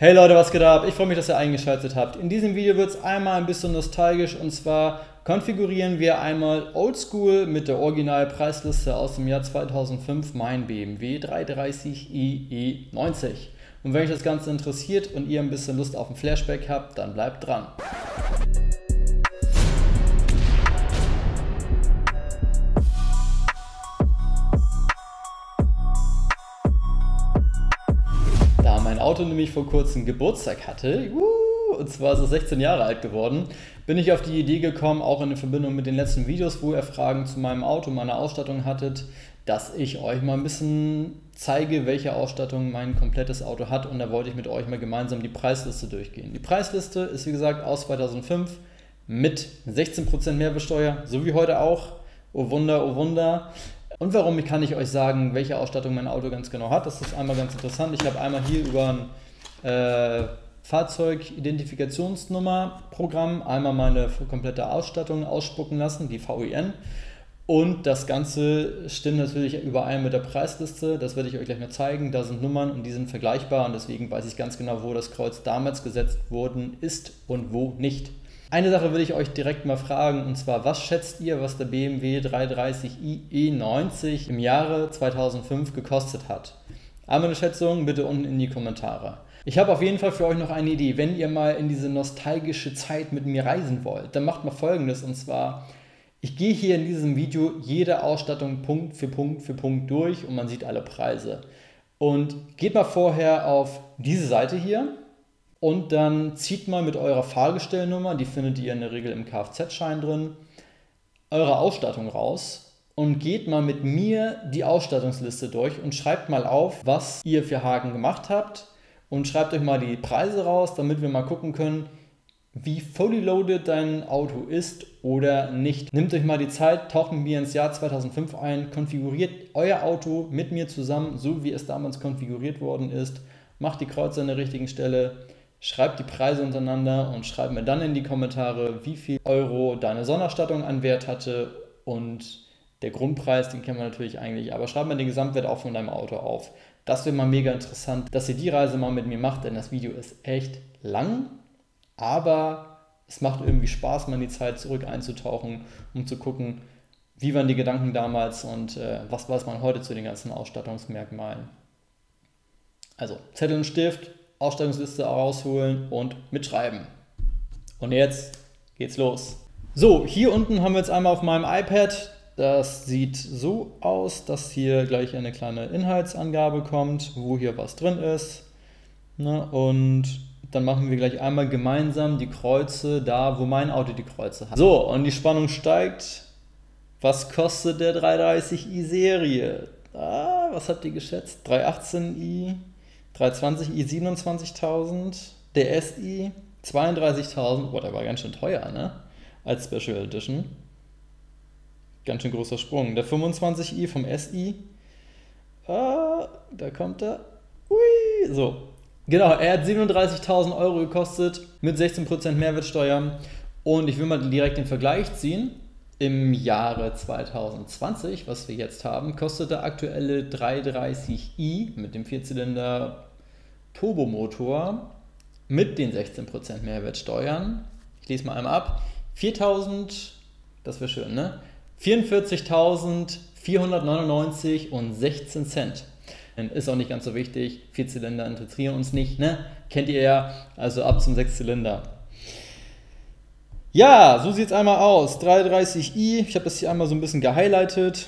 Hey Leute, was geht ab? Ich freue mich, dass ihr eingeschaltet habt. In diesem Video wird es einmal ein bisschen nostalgisch, und zwar konfigurieren wir einmal oldschool mit der Originalpreisliste aus dem Jahr 2005 mein BMW 330i E90. Und wenn euch das Ganze interessiert und ihr ein bisschen Lust auf ein Flashback habt, dann bleibt dran. Da mein Auto nämlich vor kurzem Geburtstag hatte, und zwar ist es 16 Jahre alt geworden, bin ich auf die Idee gekommen, auch in Verbindung mit den letzten Videos, wo ihr Fragen zu meinem Auto, meiner Ausstattung hattet, dass ich euch mal ein bisschen zeige, welche Ausstattung mein komplettes Auto hat, und da wollte ich mit euch mal gemeinsam die Preisliste durchgehen. Die Preisliste ist wie gesagt aus 2005 mit 16% Mehrwertsteuer, so wie heute auch. Oh Wunder, oh Wunder. Und warum kann ich euch sagen, welche Ausstattung mein Auto ganz genau hat? Das ist einmal ganz interessant. Ich habe einmal hier über ein Fahrzeugidentifikationsnummer-Programm einmal meine komplette Ausstattung ausspucken lassen, die VIN. Und das Ganze stimmt natürlich überein mit der Preisliste. Das werde ich euch gleich mal zeigen. Da sind Nummern und die sind vergleichbar, und deswegen weiß ich ganz genau, wo das Kreuz damals gesetzt worden ist und wo nicht. Eine Sache will ich euch direkt mal fragen, und zwar, was schätzt ihr, was der BMW 330i E90 im Jahre 2005 gekostet hat? Einmal eine Schätzung, bitte unten in die Kommentare. Ich habe auf jeden Fall für euch noch eine Idee. Wenn ihr mal in diese nostalgische Zeit mit mir reisen wollt, dann macht mal Folgendes, und zwar, ich gehe hier in diesem Video jede Ausstattung Punkt für Punkt durch, und man sieht alle Preise. Und geht mal vorher auf diese Seite hier. Und dann zieht mal mit eurer Fahrgestellnummer, die findet ihr in der Regel im Kfz-Schein drin, eure Ausstattung raus und geht mal mit mir die Ausstattungsliste durch und schreibt mal auf, was ihr für Haken gemacht habt, und schreibt euch mal die Preise raus, damit wir mal gucken können, wie fully loaded dein Auto ist oder nicht. Nehmt euch mal die Zeit, taucht mit mir ins Jahr 2005 ein, konfiguriert euer Auto mit mir zusammen, so wie es damals konfiguriert worden ist, macht die Kreuze an der richtigen Stelle, schreibt die Preise untereinander und schreibt mir dann in die Kommentare, wie viel Euro deine Sonderstattung an Wert hatte, und der Grundpreis, den kennen wir natürlich eigentlich, aber schreibt mir den Gesamtwert auch von deinem Auto auf. Das wäre mal mega interessant, dass ihr die Reise mal mit mir macht, denn das Video ist echt lang, aber es macht irgendwie Spaß, mal in die Zeit zurück einzutauchen, um zu gucken, wie waren die Gedanken damals und was weiß man heute zu den ganzen Ausstattungsmerkmalen. Also Zettel und Stift, Ausstattungsliste rausholen und mitschreiben. Und jetzt geht's los. So, hier unten haben wir jetzt einmal auf meinem iPad, das sieht so aus, dass hier gleich eine kleine Inhaltsangabe kommt, wo hier was drin ist. Ne? Und dann machen wir gleich einmal gemeinsam die Kreuze da, wo mein Auto die Kreuze hat. So, und die Spannung steigt. Was kostet der 330i Serie? Was habt ihr geschätzt? 318i? 320i 27.000, der SI 32.000, boah, der war ganz schön teuer, ne? Als Special Edition. Ganz schön großer Sprung. Der 25i vom SI, da kommt er. Ui, so. Genau, er hat 37.000 Euro gekostet mit 16% Mehrwertsteuer, und ich will mal direkt den Vergleich ziehen. Im Jahre 2020, was wir jetzt haben, kostet der aktuelle 330i mit dem 4-Zylinder Turbomotor mit den 16% Mehrwertsteuern, ich lese mal einmal ab, 4.000, das wäre schön, ne? 44.499 und 16 Cent. Ist auch nicht ganz so wichtig, 4-Zylinder interessieren uns nicht, ne? Kennt ihr ja, also ab zum 6-Zylinder. Ja, so sieht es einmal aus. 330i, ich habe das hier einmal so ein bisschen gehighlightet.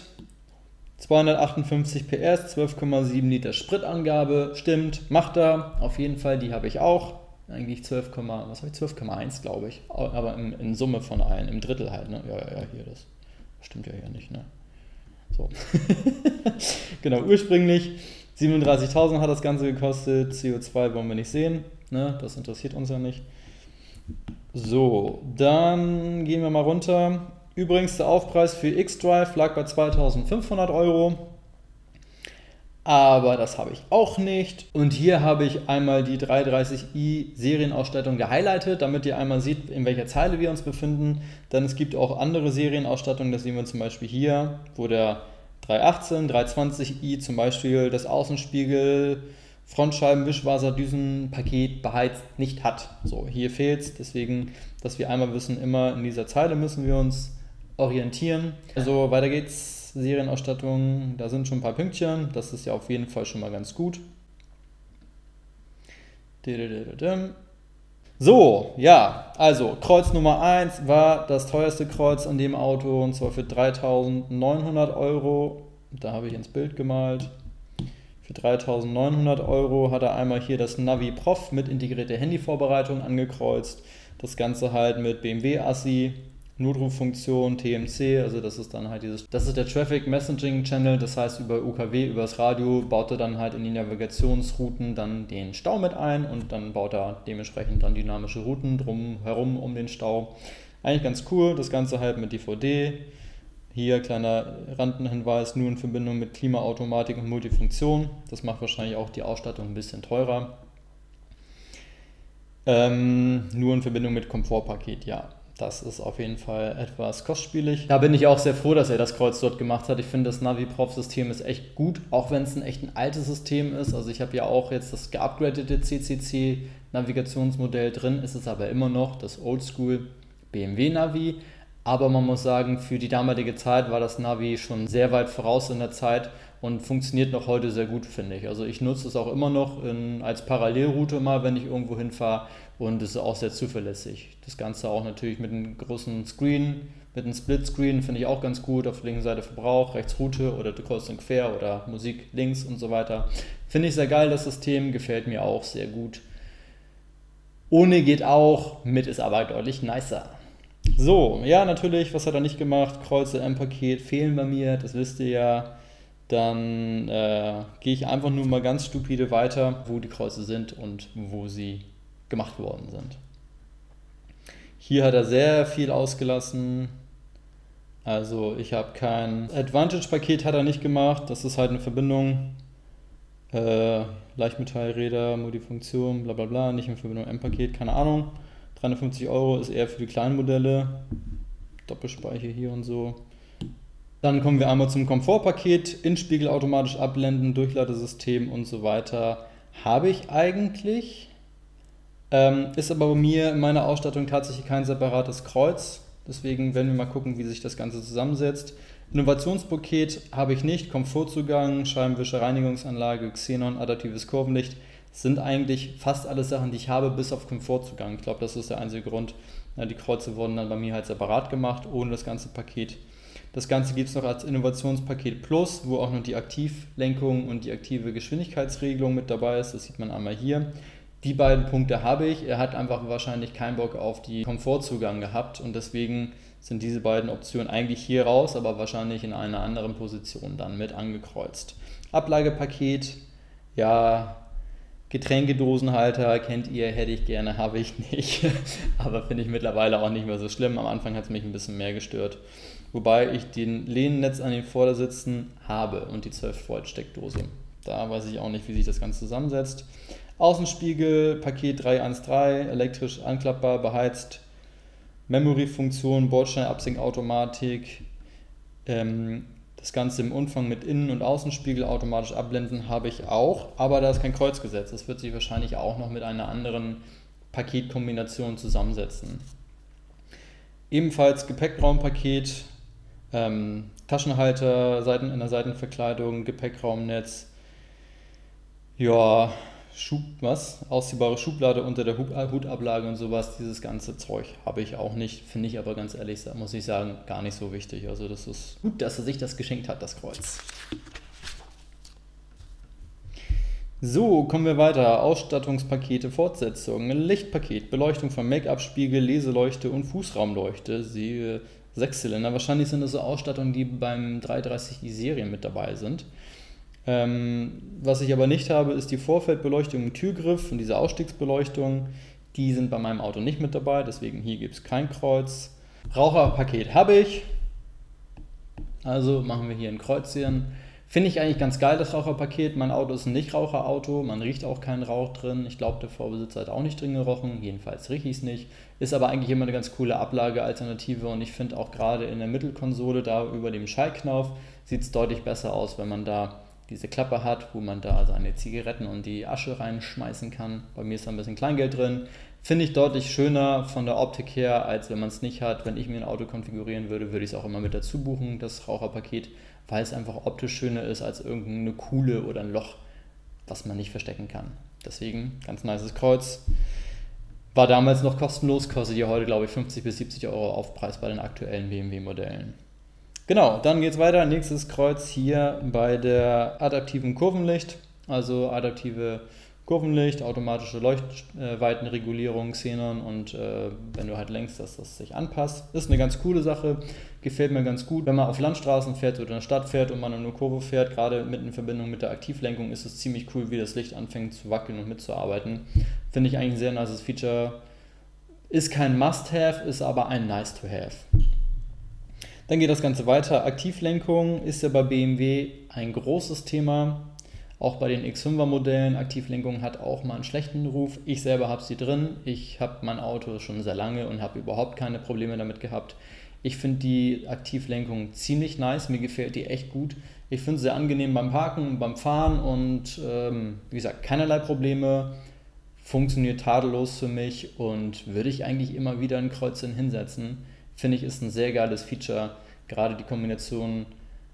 258 PS, 12,7 Liter Spritangabe, stimmt, macht er. Auf jeden Fall, die habe ich auch. Eigentlich 12,1 glaube ich. Aber in Summe von allen, im Drittel halt, ne? Ja, hier, das stimmt ja hier nicht, ne? So. Genau, ursprünglich 37.000 hat das Ganze gekostet. CO2 wollen wir nicht sehen, ne? Das interessiert uns ja nicht. So, dann gehen wir mal runter. Übrigens, der Aufpreis für X-Drive lag bei 2.500 Euro. Aber das habe ich auch nicht. Und hier habe ich einmal die 330i Serienausstattung gehighlightet, damit ihr einmal seht, in welcher Zeile wir uns befinden. Denn es gibt auch andere Serienausstattungen, das sehen wir zum Beispiel hier, wo der 318, 320i zum Beispiel das Außenspiegel Frontscheiben-Wischwaserdüsenpaket beheizt nicht hat. So, hier fehlt es, deswegen, dass wir einmal wissen, immer in dieser Zeile müssen wir uns orientieren. Also weiter geht's, Serienausstattung, da sind schon ein paar Pünktchen, das ist ja auf jeden Fall schon mal ganz gut. So, ja, also Kreuz Nummer 1 war das teuerste Kreuz an dem Auto und zwar für 3.900 Euro. Da habe ich ins Bild gemalt. Für 3.900 Euro hat er einmal hier das Navi Prof mit integrierter Handyvorbereitung angekreuzt. Das Ganze halt mit BMW-Assi, Notruffunktion, TMC, also das ist dann halt das ist der Traffic Messaging Channel, das heißt über UKW, über das Radio baut er dann halt in die Navigationsrouten dann den Stau mit ein und dann baut er dementsprechend dann dynamische Routen drumherum um den Stau. Eigentlich ganz cool, das Ganze halt mit DVD. Hier kleiner Randenhinweis, nur in Verbindung mit Klimaautomatik und Multifunktion. Das macht wahrscheinlich auch die Ausstattung ein bisschen teurer. Nur in Verbindung mit Komfortpaket, ja. Das ist auf jeden Fall etwas kostspielig. Da bin ich auch sehr froh, dass er das Kreuz dort gemacht hat. Ich finde, das Navi-Prof-System ist echt gut, auch wenn es ein altes System ist. Also ich habe ja auch jetzt das geupgradete CCC-Navigationsmodell drin, ist es aber immer noch das Oldschool BMW-Navi. Aber man muss sagen, für die damalige Zeit war das Navi schon sehr weit voraus in der Zeit und funktioniert noch heute sehr gut, finde ich. Also ich nutze es auch immer noch als Parallelroute mal, wenn ich irgendwo hinfahre und es ist auch sehr zuverlässig. Das Ganze auch natürlich mit einem großen Screen, mit einem Splitscreen finde ich auch ganz gut. Auf der linken Seite Verbrauch, rechts Route oder kreuz und quer oder Musik links und so weiter. Finde ich sehr geil, das System, gefällt mir auch sehr gut. Ohne geht auch, mit ist aber deutlich nicer. So, ja natürlich, was hat er nicht gemacht? Kreuze im Paket fehlen bei mir, das wisst ihr ja. Dann gehe ich einfach nur mal ganz stupide weiter, wo die Kreuze sind und wo sie gemacht worden sind. Hier hat er sehr viel ausgelassen. Also ich habe kein Advantage-Paket hat er nicht gemacht. Das ist halt eine Verbindung. Leichtmetallräder, Multifunktion, bla bla bla, nicht in Verbindung M-Paket, keine Ahnung. 350 Euro ist eher für die kleinen Modelle. Doppelspeicher hier und so. Dann kommen wir einmal zum Komfortpaket. Innenspiegel automatisch abblenden, Durchladesystem und so weiter. Habe ich eigentlich. Ist aber bei mir in meiner Ausstattung tatsächlich kein separates Kreuz. Deswegen werden wir mal gucken, wie sich das Ganze zusammensetzt. Innovationspaket habe ich nicht. Komfortzugang, Scheibenwischer, Reinigungsanlage, Xenon, adaptives Kurvenlicht. Sind eigentlich fast alle Sachen, die ich habe, bis auf Komfortzugang. Ich glaube, das ist der einzige Grund. Die Kreuze wurden dann bei mir halt separat gemacht, ohne das ganze Paket. Das Ganze gibt es noch als Innovationspaket Plus, wo auch noch die Aktivlenkung und die aktive Geschwindigkeitsregelung mit dabei ist. Das sieht man einmal hier. Die beiden Punkte habe ich. Er hat einfach wahrscheinlich keinen Bock auf die Komfortzugang gehabt und deswegen sind diese beiden Optionen eigentlich hier raus, aber wahrscheinlich in einer anderen Position dann mit angekreuzt. Ablagepaket, ja, Getränkedosenhalter kennt ihr, hätte ich gerne, habe ich nicht. Aber finde ich mittlerweile auch nicht mehr so schlimm. Am Anfang hat es mich ein bisschen mehr gestört. Wobei ich den Lehnennetz an den Vordersitzen habe und die 12 Volt Steckdose. Da weiß ich auch nicht, wie sich das Ganze zusammensetzt. Außenspiegel, Paket 313, elektrisch anklappbar, beheizt, Memory-Funktion, Bordstein-Absinkautomatik, das Ganze im Umfang mit Innen- und Außenspiegel automatisch abblenden habe ich auch, aber da ist kein Kreuz gesetzt. Das wird sich wahrscheinlich auch noch mit einer anderen Paketkombination zusammensetzen. Ebenfalls Gepäckraumpaket, Taschenhalter, in der Seitenverkleidung, Gepäckraumnetz, ja, ausziehbare Schublade unter der Hutablage und sowas, dieses ganze Zeug habe ich auch nicht, finde ich aber ganz ehrlich, muss ich sagen, gar nicht so wichtig. Also das ist gut, dass er sich das geschenkt hat, das Kreuz. So, kommen wir weiter. Ausstattungspakete, Fortsetzung, Lichtpaket, Beleuchtung von Make-up-Spiegel, Leseleuchte und Fußraumleuchte, siehe 6-Zylinder. Wahrscheinlich sind das so Ausstattungen, die beim 330i Serien mit dabei sind. Was ich aber nicht habe, ist die Vorfeldbeleuchtung im Türgriff und diese Ausstiegsbeleuchtung. Die sind bei meinem Auto nicht mit dabei, deswegen hier gibt es kein Kreuz. Raucherpaket habe ich, also machen wir hier ein Kreuzchen. Finde ich eigentlich ganz geil, das Raucherpaket. Mein Auto ist ein Nicht-Raucherauto, man riecht auch keinen Rauch drin. Ich glaube, der Vorbesitzer hat auch nicht drin gerochen, jedenfalls rieche ich es nicht. Ist aber eigentlich immer eine ganz coole Ablagealternative und ich finde auch gerade in der Mittelkonsole, da über dem Schaltknauf, sieht es deutlich besser aus, wenn man da diese Klappe hat, wo man da seine Zigaretten und die Asche reinschmeißen kann. Bei mir ist da ein bisschen Kleingeld drin. Finde ich deutlich schöner von der Optik her, als wenn man es nicht hat. Wenn ich mir ein Auto konfigurieren würde, würde ich es auch immer mit dazu buchen, das Raucherpaket, weil es einfach optisch schöner ist als irgendeine Kuhle oder ein Loch, was man nicht verstecken kann. Deswegen, ganz nices Kreuz. War damals noch kostenlos, kostet ja heute, glaube ich, 50 bis 70 Euro Aufpreis bei den aktuellen BMW-Modellen. Genau, dann geht es weiter. Nächstes Kreuz hier bei der adaptiven Kurvenlicht, also adaptive Kurvenlicht, automatische Leuchtweitenregulierung, Xenon und wenn du halt lenkst, dass das sich anpasst. Ist eine ganz coole Sache, gefällt mir ganz gut. Wenn man auf Landstraßen fährt oder in der Stadt fährt und man in eine Kurve fährt, gerade in Verbindung mit der Aktivlenkung, ist es ziemlich cool, wie das Licht anfängt zu wackeln und mitzuarbeiten. Finde ich eigentlich ein sehr nices Feature. Ist kein Must-Have, ist aber ein Nice-to-Have. Dann geht das Ganze weiter. Aktivlenkung ist ja bei BMW ein großes Thema. Auch bei den X5er Modellen, Aktivlenkung hat auch mal einen schlechten Ruf. Ich selber habe sie drin. Ich habe mein Auto schon sehr lange und habe überhaupt keine Probleme damit gehabt. Ich finde die Aktivlenkung ziemlich nice. Mir gefällt die echt gut. Ich finde sie sehr angenehm beim Parken und beim Fahren und wie gesagt, keinerlei Probleme. Funktioniert tadellos für mich und würde ich eigentlich immer wieder ein Kreuzchen hinsetzen. Finde ich, ist ein sehr geiles Feature. Gerade die Kombination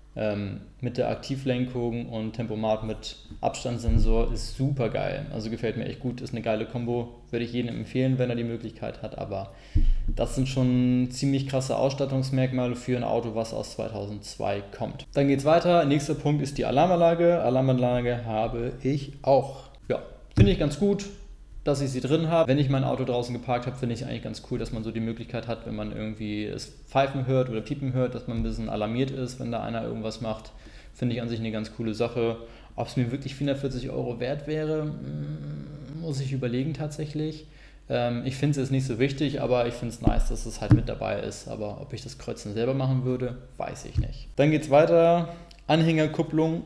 mit der Aktivlenkung und Tempomat mit Abstandssensor ist super geil. Also gefällt mir echt gut, ist eine geile Kombo. Würde ich jedem empfehlen, wenn er die Möglichkeit hat. Aber das sind schon ziemlich krasse Ausstattungsmerkmale für ein Auto, was aus 2002 kommt. Dann geht es weiter. Nächster Punkt ist die Alarmanlage. Alarmanlage habe ich auch. Ja, finde ich ganz gut, dass ich sie drin habe. Wenn ich mein Auto draußen geparkt habe, finde ich es eigentlich ganz cool, dass man so die Möglichkeit hat, wenn man irgendwie es pfeifen hört oder piepen hört, dass man ein bisschen alarmiert ist, wenn da einer irgendwas macht. Finde ich an sich eine ganz coole Sache. Ob es mir wirklich 440 Euro wert wäre, muss ich überlegen tatsächlich. Ich finde es jetzt nicht so wichtig, aber ich finde es nice, dass es halt mit dabei ist. Aber ob ich das Kreuzen selber machen würde, weiß ich nicht. Dann geht es weiter. Anhängerkupplung.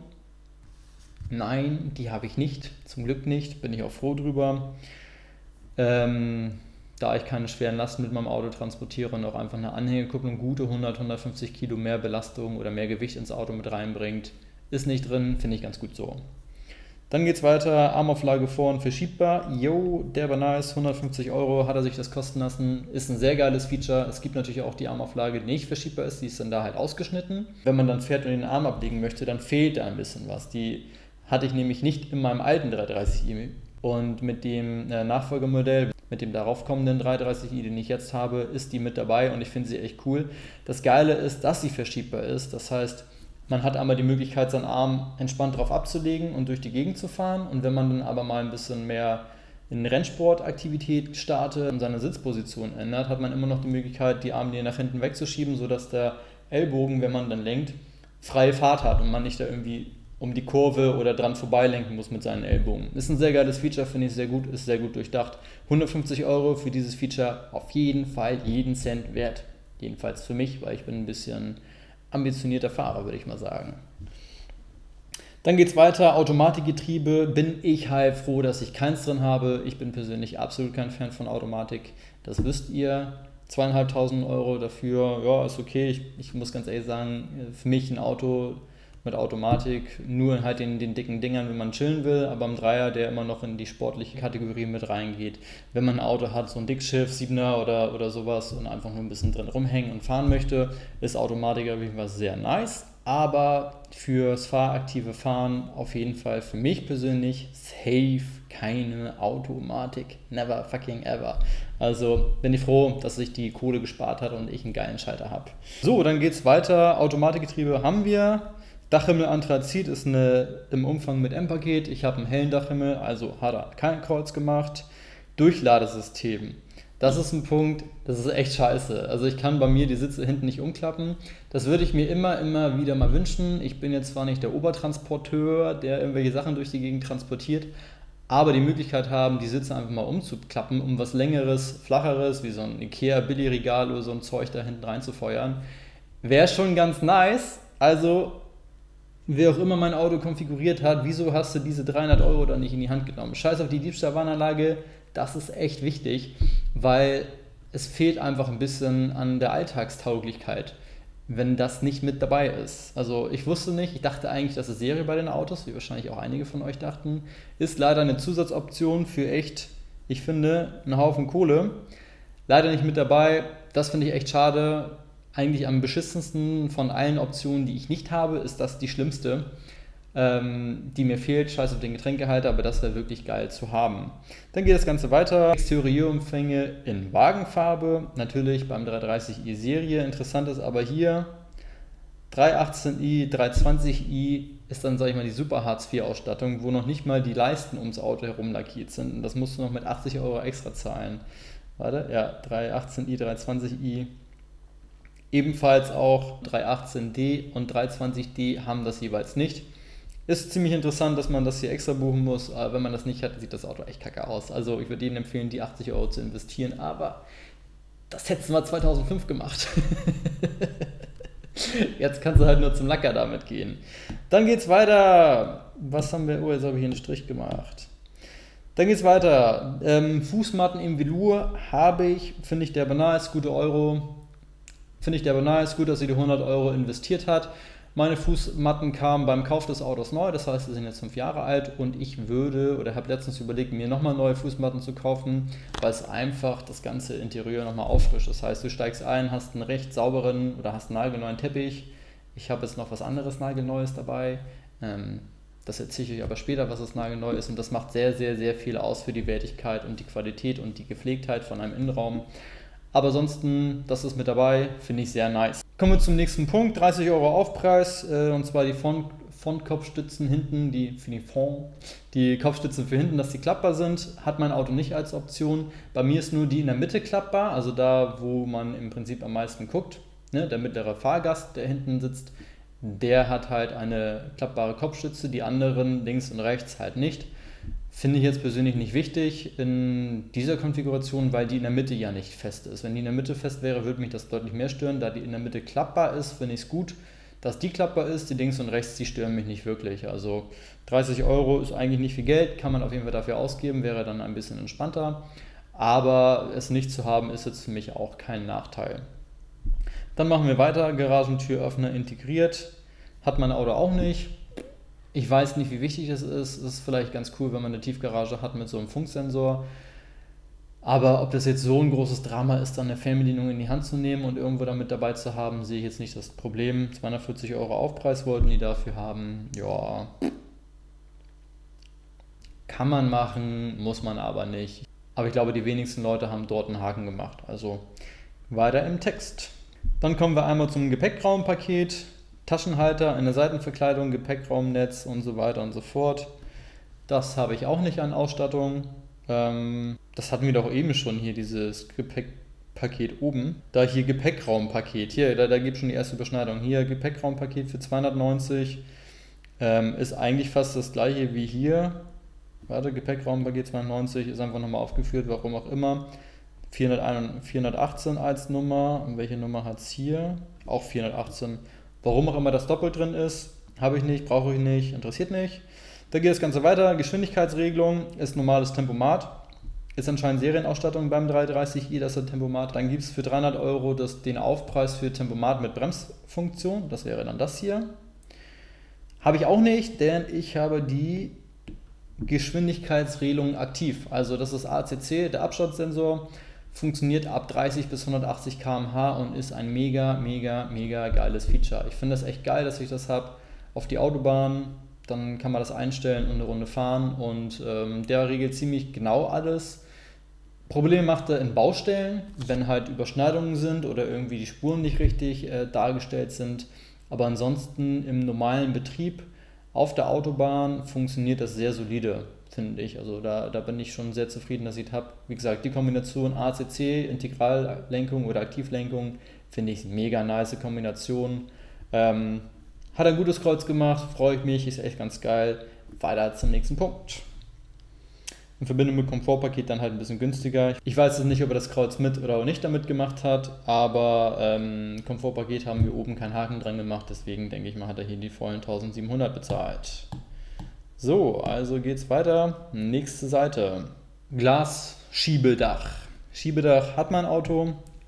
Nein, die habe ich nicht, zum Glück nicht, bin ich auch froh drüber. Da ich keine schweren Lasten mit meinem Auto transportiere und auch einfach eine Anhängerkupplung gute 100, 150 Kilo mehr Belastung oder mehr Gewicht ins Auto mit reinbringt, ist nicht drin, finde ich ganz gut so. Dann geht es weiter, Armauflage vorn verschiebbar, der war nice, 150 Euro hat er sich das kosten lassen, ist ein sehr geiles Feature. Es gibt natürlich auch die Armauflage, die nicht verschiebbar ist, die ist dann da halt ausgeschnitten. Wenn man dann fährt und den Arm ablegen möchte, dann fehlt da ein bisschen was. Die hatte ich nämlich nicht in meinem alten 330i und mit dem Nachfolgemodell, mit dem darauf kommenden 330i, den ich jetzt habe, ist die mit dabei und ich finde sie echt cool. Das Geile ist, dass sie verschiebbar ist, das heißt, man hat einmal die Möglichkeit, seinen Arm entspannt drauf abzulegen und durch die Gegend zu fahren und wenn man dann aber mal ein bisschen mehr in Rennsportaktivität startet und seine Sitzposition ändert, hat man immer noch die Möglichkeit, die Armlehne nach hinten wegzuschieben, sodass der Ellbogen, wenn man dann lenkt, freie Fahrt hat und man nicht da irgendwie um die Kurve oder dran vorbeilenken muss mit seinen Ellbogen. Ist ein sehr geiles Feature, finde ich sehr gut, ist sehr gut durchdacht. 150 Euro für dieses Feature auf jeden Fall jeden Cent wert. Jedenfalls für mich, weil ich bin ein bisschen ambitionierter Fahrer, würde ich mal sagen. Dann geht es weiter, Automatikgetriebe, bin ich halt froh, dass ich keins drin habe. Ich bin persönlich absolut kein Fan von Automatik, das wisst ihr. 2.500 Euro dafür, ja, ist okay. Ich muss ganz ehrlich sagen, für mich ein Auto mit Automatik, nur halt den dicken Dingern, wenn man chillen will, aber im Dreier, der immer noch in die sportliche Kategorie mit reingeht. Wenn man ein Auto hat, so ein Dickschiff, 7er oder sowas und einfach nur ein bisschen drin rumhängen und fahren möchte, ist Automatik auf jeden Fall sehr nice, aber fürs fahraktive Fahren auf jeden Fall für mich persönlich safe keine Automatik, never fucking ever. Also bin ich froh, dass sich die Kohle gespart hat und ich einen geilen Schalter habe. So, dann geht's weiter, Automatikgetriebe haben wir. Dachhimmel Anthrazit ist im Umfang mit M-Paket. Ich habe einen hellen Dachhimmel, also hat er kein Kreuz gemacht. Durchladesystem. Das ist ein Punkt, das ist echt scheiße. Also ich kann bei mir die Sitze hinten nicht umklappen. Das würde ich mir immer wieder mal wünschen. Ich bin jetzt zwar nicht der Obertransporteur, der irgendwelche Sachen durch die Gegend transportiert, aber die Möglichkeit haben, die Sitze einfach mal umzuklappen, um was Längeres, Flacheres, wie so ein Ikea-Billigregal oder so ein Zeug da hinten reinzufeuern, wäre schon ganz nice. Also wer auch immer mein Auto konfiguriert hat, wieso hast du diese 300 Euro dann nicht in die Hand genommen? Scheiß auf die Diebstahlwarnanlage, das ist echt wichtig, weil es fehlt einfach ein bisschen an der Alltagstauglichkeit. wenn das nicht mit dabei ist. Also ich wusste nicht, ich dachte eigentlich, das ist Serie bei den Autos, wie wahrscheinlich auch einige von euch dachten. Ist leider eine Zusatzoption für echt, ich finde, einen Haufen Kohle. Leider nicht mit dabei, das finde ich echt schade. Eigentlich am beschissensten von allen Optionen, die ich nicht habe, ist das die schlimmste, die mir fehlt. Scheiß auf den Getränkehalter, aber das wäre wirklich geil zu haben. Dann geht das Ganze weiter. Exterieurumfänge in Wagenfarbe, natürlich beim 330i Serie. Interessant ist aber hier 318i, 320i ist dann, sage ich mal, die Super Hartz-IV-Ausstattung, wo noch nicht mal die Leisten ums Auto herum lackiert sind. Und das musst du noch mit 80 Euro extra zahlen. Warte, ja, 318i, 320i. Ebenfalls auch 318D und 320D haben das jeweils nicht. Ist ziemlich interessant, dass man das hier extra buchen muss, aber wenn man das nicht hat, sieht das Auto echt kacke aus. Also ich würde Ihnen empfehlen, die 80 Euro zu investieren, aber das hätten wir 2005 gemacht. Jetzt kannst du halt nur zum Lacker damit gehen. Dann geht's weiter. Was haben wir? Oh, jetzt habe ich hier einen Strich gemacht. Dann geht's weiter. Fußmatten im Velour habe ich, finde ich derbe nice, gute Euro. Finde ich derbe nice, gut, dass sie die 100 Euro investiert hat. Meine Fußmatten kamen beim Kauf des Autos neu, das heißt, sie sind jetzt 5 Jahre alt und ich würde oder habe letztens überlegt, mir nochmal neue Fußmatten zu kaufen, weil es einfach das ganze Interieur nochmal auffrischt. Das heißt, du steigst ein, hast einen recht sauberen oder hast einen nagelneuen Teppich. Ich habe jetzt noch was anderes nagelneues dabei. Das erzähle ich euch aber später, was das nagelneu ist und das macht sehr, sehr, sehr viel aus für die Wertigkeit und die Qualität und die Gepflegtheit von einem Innenraum. Aber ansonsten, das ist mit dabei, finde ich sehr nice. Kommen wir zum nächsten Punkt, 30 Euro Aufpreis, und zwar die Frontkopfstützen hinten, die Kopfstützen für hinten, dass die klappbar sind, hat mein Auto nicht als Option. Bei mir ist nur die in der Mitte klappbar, also da, wo man im Prinzip am meisten guckt, ne, der mittlere Fahrgast, der hinten sitzt, der hat halt eine klappbare Kopfstütze, die anderen links und rechts halt nicht. Finde ich jetzt persönlich nicht wichtig in dieser Konfiguration, weil die in der Mitte ja nicht fest ist. Wenn die in der Mitte fest wäre, würde mich das deutlich mehr stören. Da die in der Mitte klappbar ist, finde ich es gut, dass die klappbar ist. Die links und rechts, die stören mich nicht wirklich. Also 30 Euro ist eigentlich nicht viel Geld, kann man auf jeden Fall dafür ausgeben, wäre dann ein bisschen entspannter. Aber es nicht zu haben, ist jetzt für mich auch kein Nachteil. Dann machen wir weiter, Garagentüröffner integriert, hat mein Auto auch nicht. Ich weiß nicht, wie wichtig es ist. Es ist vielleicht ganz cool, wenn man eine Tiefgarage hat mit so einem Funksensor. Aber ob das jetzt so ein großes Drama ist, dann eine Fernbedienung in die Hand zu nehmen und irgendwo damit dabei zu haben, sehe ich jetzt nicht das Problem. 240 Euro Aufpreis wollten die dafür haben. Ja, kann man machen, muss man aber nicht. Aber ich glaube, die wenigsten Leute haben dort einen Haken gemacht. Also weiter im Text. Dann kommen wir einmal zum Gepäckraumpaket. Taschenhalter, eine Seitenverkleidung, Gepäckraumnetz und so weiter und so fort. Das habe ich auch nicht an Ausstattung. Das hatten wir doch eben schon hier, dieses Gepäckpaket oben. Da hier Gepäckraumpaket, hier, da gibt es schon die erste Überschneidung. Hier Gepäckraumpaket für 290, ist eigentlich fast das gleiche wie hier. Warte, Gepäckraumpaket 290 ist einfach nochmal aufgeführt, warum auch immer. 418 als Nummer. Und welche Nummer hat es hier? Auch 418. Warum auch immer das doppelt drin ist, habe ich nicht, brauche ich nicht, interessiert nicht. Da geht das Ganze weiter. Geschwindigkeitsregelung ist normales Tempomat. Ist anscheinend Serienausstattung beim 330i, das ist Tempomat. Dann gibt es für 300 Euro den Aufpreis für Tempomat mit Bremsfunktion. Das wäre dann das hier. Habe ich auch nicht, denn ich habe die Geschwindigkeitsregelung aktiv. Also das ist ACC, der Abstandsensor. Funktioniert ab 30 bis 180 km/h und ist ein mega, mega, mega geiles Feature. Ich finde das echt geil, dass ich das habe auf die Autobahn. Dann kann man das einstellen und eine Runde fahren und der regelt ziemlich genau alles. Probleme macht er in Baustellen, wenn halt Überschneidungen sind oder irgendwie die Spuren nicht richtig dargestellt sind. Aber ansonsten im normalen Betrieb auf der Autobahn funktioniert das sehr solide, finde ich. Also da bin ich schon sehr zufrieden, dass ich es habe. Wie gesagt, die Kombination ACC, Integrallenkung oder Aktivlenkung, finde ich mega nice Kombination. Hat ein gutes Kreuz gemacht, freue ich mich, ist echt ganz geil. Weiter zum nächsten Punkt. In Verbindung mit Komfortpaket dann halt ein bisschen günstiger. Ich weiß jetzt nicht, ob er das Kreuz mit oder nicht damit gemacht hat, aber Komfortpaket haben wir oben keinen Haken dran gemacht, deswegen denke ich mal, hat er hier die vollen 1700 bezahlt. So, also geht's weiter. Nächste Seite. Glasschiebedach. Schiebedach hat mein Auto,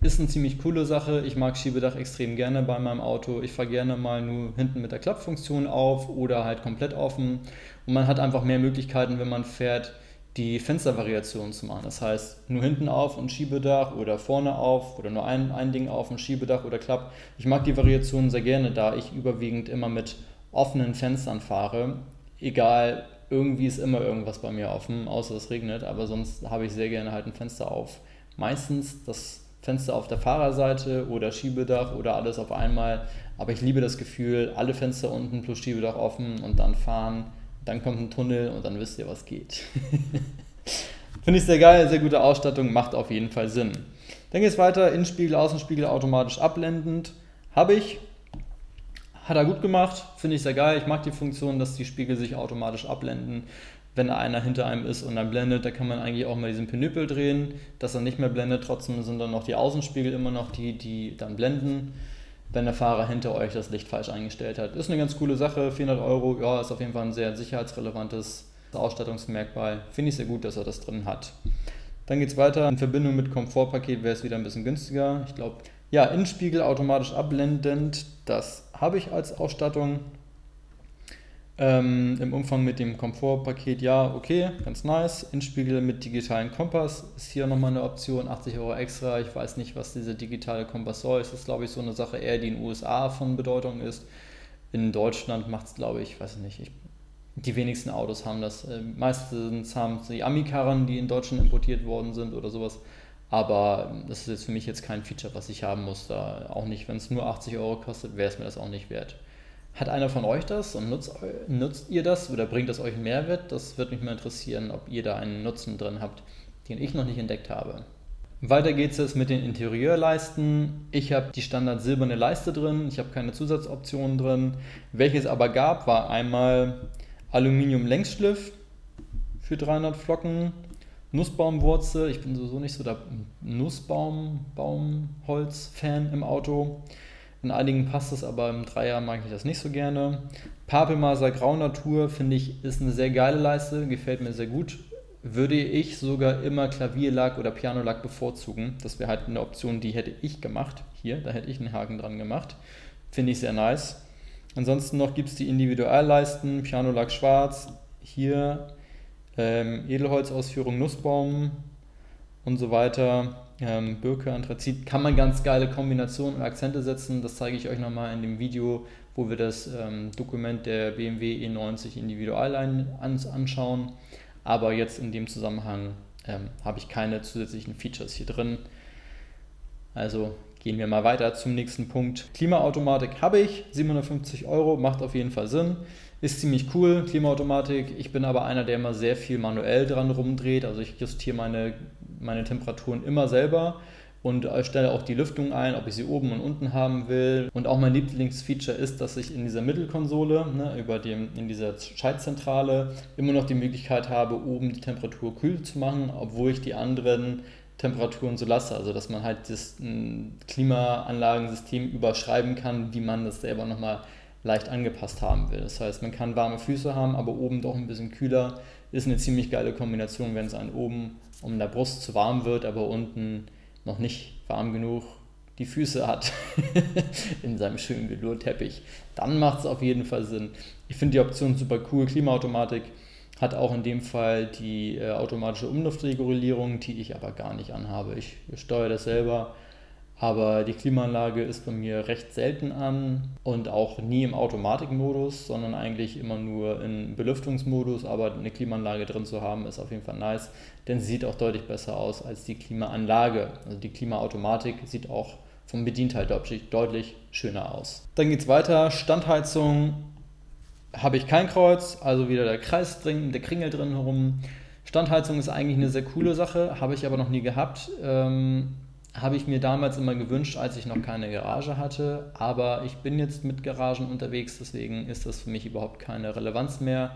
Ist eine ziemlich coole Sache. Ich mag Schiebedach extrem gerne bei meinem Auto. Ich fahre gerne mal nur hinten mit der Klappfunktion auf oder halt komplett offen. Und man hat einfach mehr Möglichkeiten, wenn man fährt, die Fenstervariation zu machen. Das heißt, nur hinten auf und Schiebedach oder vorne auf oder nur ein Ding auf und Schiebedach oder Klapp. Ich mag die Variation sehr gerne, da ich überwiegend immer mit offenen Fenstern fahre. Egal, irgendwie ist immer irgendwas bei mir offen, außer es regnet, aber sonst habe ich sehr gerne halt ein Fenster auf. Meistens das Fenster auf der Fahrerseite oder Schiebedach oder alles auf einmal, aber ich liebe das Gefühl, alle Fenster unten plus Schiebedach offen und dann fahren, dann kommt ein Tunnel und dann wisst ihr, was geht. Finde ich sehr geil, sehr gute Ausstattung, macht auf jeden Fall Sinn. Dann geht es weiter, Innenspiegel, Außenspiegel automatisch abblendend, habe ich. Hat er gut gemacht, finde ich sehr geil. Ich mag die Funktion, dass die Spiegel sich automatisch abblenden. Wenn da einer hinter einem ist und dann blendet, da kann man eigentlich auch mal diesen Pinüppel drehen, dass er nicht mehr blendet. Trotzdem sind dann noch die Außenspiegel immer noch die dann blenden, wenn der Fahrer hinter euch das Licht falsch eingestellt hat. Ist eine ganz coole Sache, 400 Euro, ja, ist auf jeden Fall ein sehr sicherheitsrelevantes Ausstattungsmerkmal. Finde ich sehr gut, dass er das drin hat. Dann geht es weiter. In Verbindung mit Komfortpaket wäre es wieder ein bisschen günstiger. Ich glaube, ja, Innenspiegel automatisch abblendend, das habe ich als Ausstattung. Im Umfang mit dem Komfortpaket, ja, okay, ganz nice. Innenspiegel mit digitalen Kompass ist hier nochmal eine Option, 80 Euro extra. Ich weiß nicht, was dieser digitale Kompass soll. Es ist, glaube ich, so eine Sache eher, die in den USA von Bedeutung ist. In Deutschland macht es, glaube ich, weiß nicht, die wenigsten Autos haben das. Meistens haben es die Ami-Karren, die in Deutschland importiert worden sind oder sowas. Aber das ist jetzt für mich jetzt kein Feature, was ich haben muss. Da auch nicht, wenn es nur 80 Euro kostet, wäre es mir das auch nicht wert. Hat einer von euch das und nutzt ihr das oder bringt das euch einen Mehrwert? Das würde mich mal interessieren, ob ihr da einen Nutzen drin habt, den ich noch nicht entdeckt habe. Weiter geht es jetzt mit den Interieurleisten. Ich habe die Standard silberne Leiste drin, ich habe keine Zusatzoptionen drin. Welches aber gab, war einmal Aluminium-Längsschliff für 300 Flocken, Nussbaumwurzel. Ich bin sowieso nicht so der Nussbaumholz-Fan im Auto. In einigen passt es, aber im Dreier mag ich das nicht so gerne. Papelmaser Grau Natur, finde ich, ist eine sehr geile Leiste, gefällt mir sehr gut. Würde ich sogar immer Klavierlack oder Pianolack bevorzugen. Das wäre halt eine Option, die hätte ich gemacht. Hier, da hätte ich einen Haken dran gemacht. Finde ich sehr nice. Ansonsten noch gibt es die Individualleisten, Pianolack schwarz, hier Edelholzausführung Nussbaum und so weiter. Birke, Anthrazit, kann man ganz geile Kombinationen und Akzente setzen. Das zeige ich euch nochmal in dem Video, wo wir das Dokument der BMW E90 Individualline anschauen. Aber jetzt in dem Zusammenhang habe ich keine zusätzlichen Features hier drin. Also gehen wir mal weiter zum nächsten Punkt. Klimaautomatik habe ich, 750 Euro, macht auf jeden Fall Sinn. Ist ziemlich cool, Klimaautomatik. Ich bin aber einer, der immer sehr viel manuell dran rumdreht. Also ich justiere meine Temperaturen immer selber und stelle auch die Lüftung ein, ob ich sie oben und unten haben will. Und auch mein Lieblingsfeature ist, dass ich in dieser Mittelkonsole, in dieser Schaltzentrale, immer noch die Möglichkeit habe, oben die Temperatur kühl zu machen, obwohl ich die anderen Temperaturen so lasse. Also dass man halt das Klimaanlagensystem überschreiben kann, wie man das selber nochmal leicht angepasst haben will. Das heißt, man kann warme Füße haben, aber oben doch ein bisschen kühler. Ist eine ziemlich geile Kombination, wenn es einem oben um der Brust zu warm wird, aber unten noch nicht warm genug die Füße hat in seinem schönen Velourteppich. Dann macht es auf jeden Fall Sinn. Ich finde die Option super cool. Klimaautomatik hat auch in dem Fall die automatische Umluftregulierung, die ich aber gar nicht anhabe. Ich steuere das selber. Aber die Klimaanlage ist bei mir recht selten an und auch nie im Automatikmodus, sondern eigentlich immer nur im Belüftungsmodus. Aber eine Klimaanlage drin zu haben, ist auf jeden Fall nice, denn sie sieht auch deutlich besser aus als die Klimaanlage. Also die Klimaautomatik sieht auch vom Bedienteil deutlich schöner aus. Dann geht es weiter, Standheizung habe ich kein Kreuz, also wieder der Kreis drin, der Kringel drin herum. Standheizung ist eigentlich eine sehr coole Sache, habe ich aber noch nie gehabt. Habe ich mir damals immer gewünscht, als ich noch keine Garage hatte, aber ich bin jetzt mit Garagen unterwegs, deswegen ist das für mich überhaupt keine Relevanz mehr,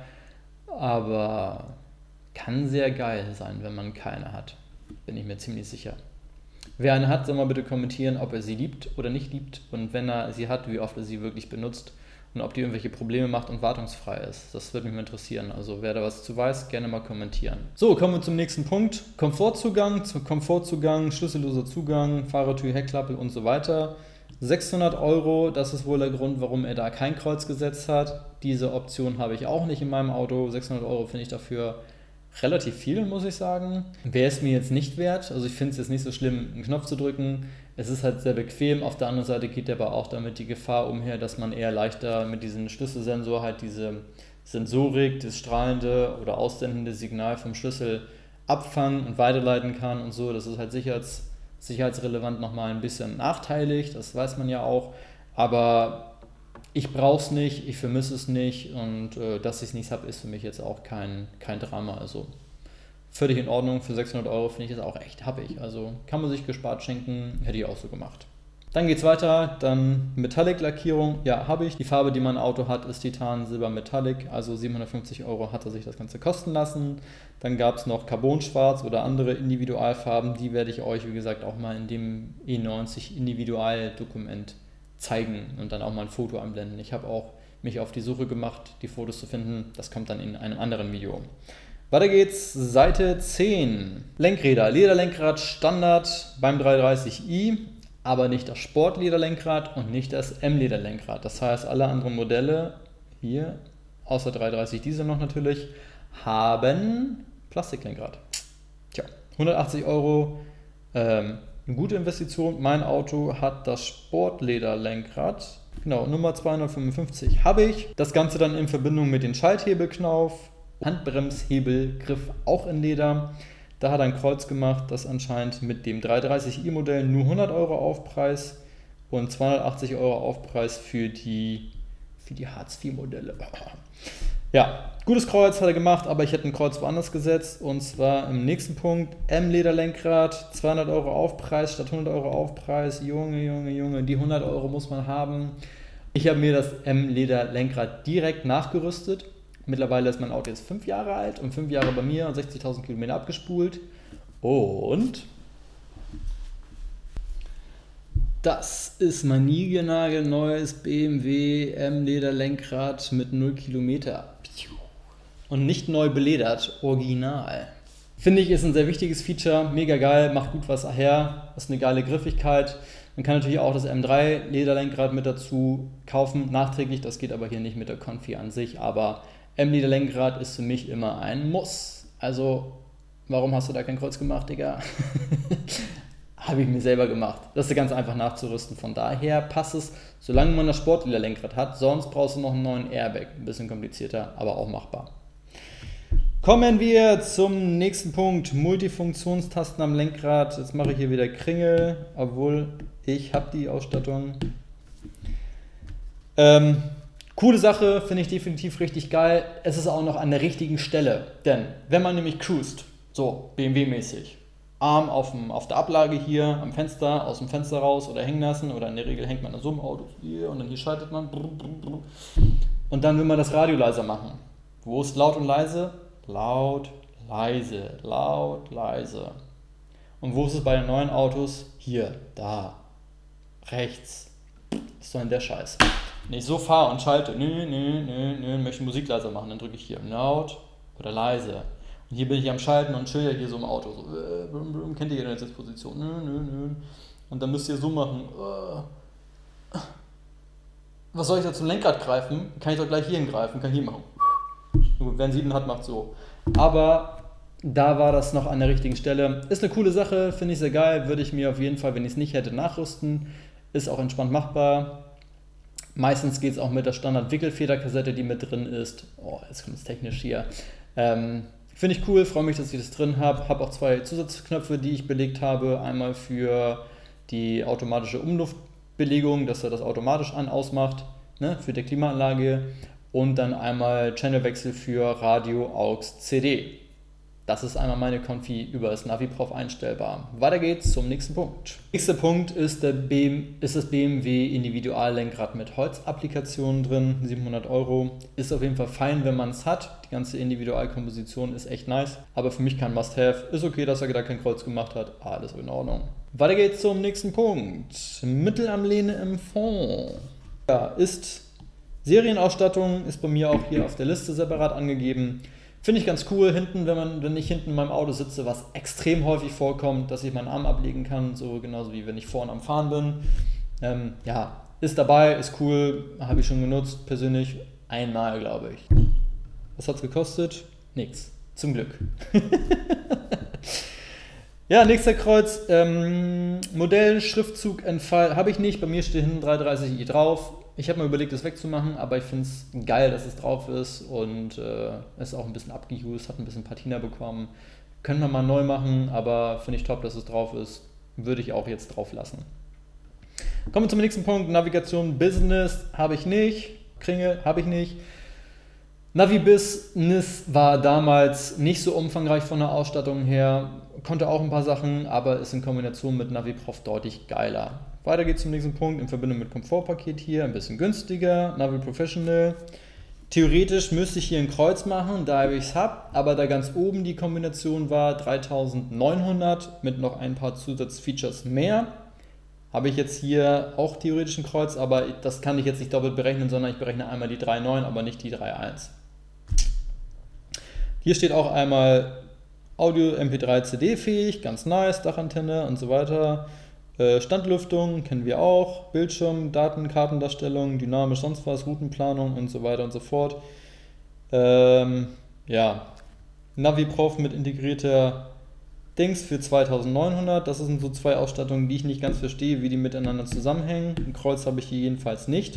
aber kann sehr geil sein, wenn man keine hat, bin ich mir ziemlich sicher. Wer eine hat, soll mal bitte kommentieren, ob er sie liebt oder nicht liebt und wenn er sie hat, wie oft er sie wirklich benutzt und ob die irgendwelche Probleme macht und wartungsfrei ist. Das würde mich mal interessieren. Also wer da was zu weiß, gerne mal kommentieren. So, kommen wir zum nächsten Punkt. Komfortzugang, schlüsselloser Zugang, Fahrertür, Heckklappe und so weiter. 600 Euro, das ist wohl der Grund, warum er da kein Kreuz gesetzt hat. Diese Option habe ich auch nicht in meinem Auto. 600 Euro finde ich dafür relativ viel, muss ich sagen. Wäre es mir jetzt nicht wert. Also ich finde es jetzt nicht so schlimm, einen Knopf zu drücken. Es ist halt sehr bequem. Auf der anderen Seite geht aber auch damit die Gefahr umher, dass man eher leichter mit diesem Schlüsselsensor halt diese Sensorik, das strahlende oder aussendende Signal vom Schlüssel abfangen und weiterleiten kann und so. Das ist halt sicherheitsrelevant nochmal ein bisschen nachteilig, das weiß man ja auch. Aber ich brauche es nicht, ich vermisse es nicht und dass ich es nicht habe, ist für mich jetzt auch kein Drama. Also völlig in Ordnung, für 600 Euro finde ich das auch echt happig. Also kann man sich gespart schenken, hätte ich auch so gemacht. Dann geht es weiter, dann Metallic-Lackierung, ja, habe ich. Die Farbe, die mein Auto hat, ist Titan Silber Metallic, also 750 Euro hat er sich das Ganze kosten lassen. Dann gab es noch Carbon-Schwarz oder andere Individualfarben, die werde ich euch, wie gesagt, auch mal in dem E90 Individualdokument zeigen und dann auch mal ein Foto einblenden. Ich habe auch mich auf die Suche gemacht, die Fotos zu finden, das kommt dann in einem anderen Video. Weiter geht's, Seite 10. Lenkräder, Lederlenkrad Standard beim 330i. Aber nicht das Sportlederlenkrad und nicht das M-Lederlenkrad. Das heißt, alle anderen Modelle hier, außer 330 Diesel noch natürlich, haben Plastiklenkrad. Tja, 180 Euro, eine gute Investition. Mein Auto hat das Sportlederlenkrad, genau, Nummer 255 habe ich. Das Ganze dann in Verbindung mit dem Schalthebelknauf, Handbremshebelgriff auch in Leder. Da hat er ein Kreuz gemacht, das anscheinend mit dem 330i-Modell nur 100 Euro Aufpreis und 280 Euro Aufpreis für die Hartz-IV-Modelle. Ja, gutes Kreuz hat er gemacht, aber ich hätte ein Kreuz woanders gesetzt und zwar im nächsten Punkt M-Lederlenkrad, 200 Euro Aufpreis statt 100 Euro Aufpreis. Junge, die 100 Euro muss man haben. Ich habe mir das M-Lederlenkrad direkt nachgerüstet. Mittlerweile ist mein Auto jetzt 5 Jahre alt und 5 Jahre bei mir und 60.000 Kilometer abgespult. Und das ist mein niegelnagelneues BMW M-Lederlenkrad mit 0 Kilometer. Und nicht neu beledert, original. Finde ich, ist ein sehr wichtiges Feature, mega geil, macht gut was her, ist eine geile Griffigkeit. Man kann natürlich auch das M3 Lederlenkrad mit dazu kaufen, nachträglich, das geht aber hier nicht mit der Confi an sich, aber M-Lederlenkrad ist für mich immer ein Muss. Also, warum hast du da kein Kreuz gemacht, Digga? Habe ich mir selber gemacht. Das ist ganz einfach nachzurüsten. Von daher passt es, solange man das Sportlederlenkrad hat. Sonst brauchst du noch einen neuen Airbag. Ein bisschen komplizierter, aber auch machbar. Kommen wir zum nächsten Punkt. Multifunktionstasten am Lenkrad. Jetzt mache ich hier wieder Kringel, obwohl ich habe die Ausstattung. Coole Sache, finde ich definitiv richtig geil. Es ist auch noch an der richtigen Stelle. Denn wenn man nämlich cruist, so BMW-mäßig, Arm auf der Ablage hier am Fenster, aus dem Fenster raus oder hängen lassen, oder in der Regel hängt man in so einem Auto hier und dann hier schaltet man. Und dann will man das Radio leiser machen. Wo ist laut und leise? Laut, leise, laut, leise. Und wo ist es bei den neuen Autos? Hier, da, rechts. Was ist doch denn der Scheiß? Wenn ich so fahre und schalte, möchte Musik leiser machen, dann drücke ich hier laut oder leise. Und hier bin ich am Schalten und chill ja hier so im Auto. So, kennt ihr jede Sitzposition? Und dann müsst ihr so machen. Was soll ich da zum Lenkrad greifen? Kann ich doch gleich hier hingreifen, kann hier machen. Gut, wer einen 7 hat, macht so. Aber da war das noch an der richtigen Stelle. Ist eine coole Sache, finde ich sehr geil. Würde ich mir auf jeden Fall, wenn ich es nicht hätte, nachrüsten. Ist auch entspannt machbar. Meistens geht es auch mit der Standard-Wickelfederkassette, die mit drin ist. Oh, jetzt kommt es technisch hier. Finde ich cool, freue mich, dass ich das drin habe. Habe auch 2 Zusatzknöpfe, die ich belegt habe. Einmal für die automatische Umluftbelegung, dass er das automatisch ausmacht, ne, für die Klimaanlage. Und dann einmal Channelwechsel für Radio, AUX, CD. Das ist einmal meine Konfi über das Naviprof einstellbar. Weiter geht's zum nächsten Punkt. Nächster Punkt ist das BMW Individuallenkrad mit Holzapplikationen drin, 700 Euro. Ist auf jeden Fall fein, wenn man es hat. Die ganze Individualkomposition ist echt nice. Aber für mich kein Must-Have. Ist okay, dass er da kein Kreuz gemacht hat. Alles in Ordnung. Weiter geht's zum nächsten Punkt. Mittelarmlehne im Fond. Ja, ist Serienausstattung ist bei mir auch hier auf der Liste separat angegeben. Finde ich ganz cool, hinten, wenn ich hinten in meinem Auto sitze, was extrem häufig vorkommt, dass ich meinen Arm ablegen kann, so genauso wie wenn ich vorne am Fahren bin. Ja, ist dabei, ist cool, habe ich schon genutzt, persönlich einmal, glaube ich. Was hat es gekostet? Nix, zum Glück. Ja, nächster Kreuz, Modell, Schriftzug, Entfall, habe ich nicht, bei mir steht hinten 330i drauf. Ich habe mir überlegt, das wegzumachen, aber ich finde es geil, dass es drauf ist und es ist auch ein bisschen abgeused, hat ein bisschen Patina bekommen. Können wir mal neu machen, aber finde ich top, dass es drauf ist. Würde ich auch jetzt drauf lassen. Kommen wir zum nächsten Punkt, Navigation Business habe ich nicht, Kringel habe ich nicht. Navi Business war damals nicht so umfangreich von der Ausstattung her, konnte auch ein paar Sachen, aber ist in Kombination mit Navi Prof deutlich geiler. Weiter geht's zum nächsten Punkt, in Verbindung mit Komfortpaket hier, ein bisschen günstiger, Navi Professional. Theoretisch müsste ich hier ein Kreuz machen, da ich es habe, aber da ganz oben die Kombination war 3900 mit noch ein paar Zusatzfeatures mehr. Habe ich jetzt hier auch theoretisch ein Kreuz, aber das kann ich jetzt nicht doppelt berechnen, sondern ich berechne einmal die 3.9, aber nicht die 3.1. Hier steht auch einmal Audio MP3 CD fähig, ganz nice, Dachantenne und so weiter. Standlüftung kennen wir auch, Bildschirm, Datenkartendarstellung, dynamisch sonst was, Routenplanung und so weiter und so fort. Ja, Navi-Prof mit integrierter Dings für 2900, das sind so zwei Ausstattungen, die ich nicht ganz verstehe, wie die miteinander zusammenhängen. Ein Kreuz habe ich hier jedenfalls nicht.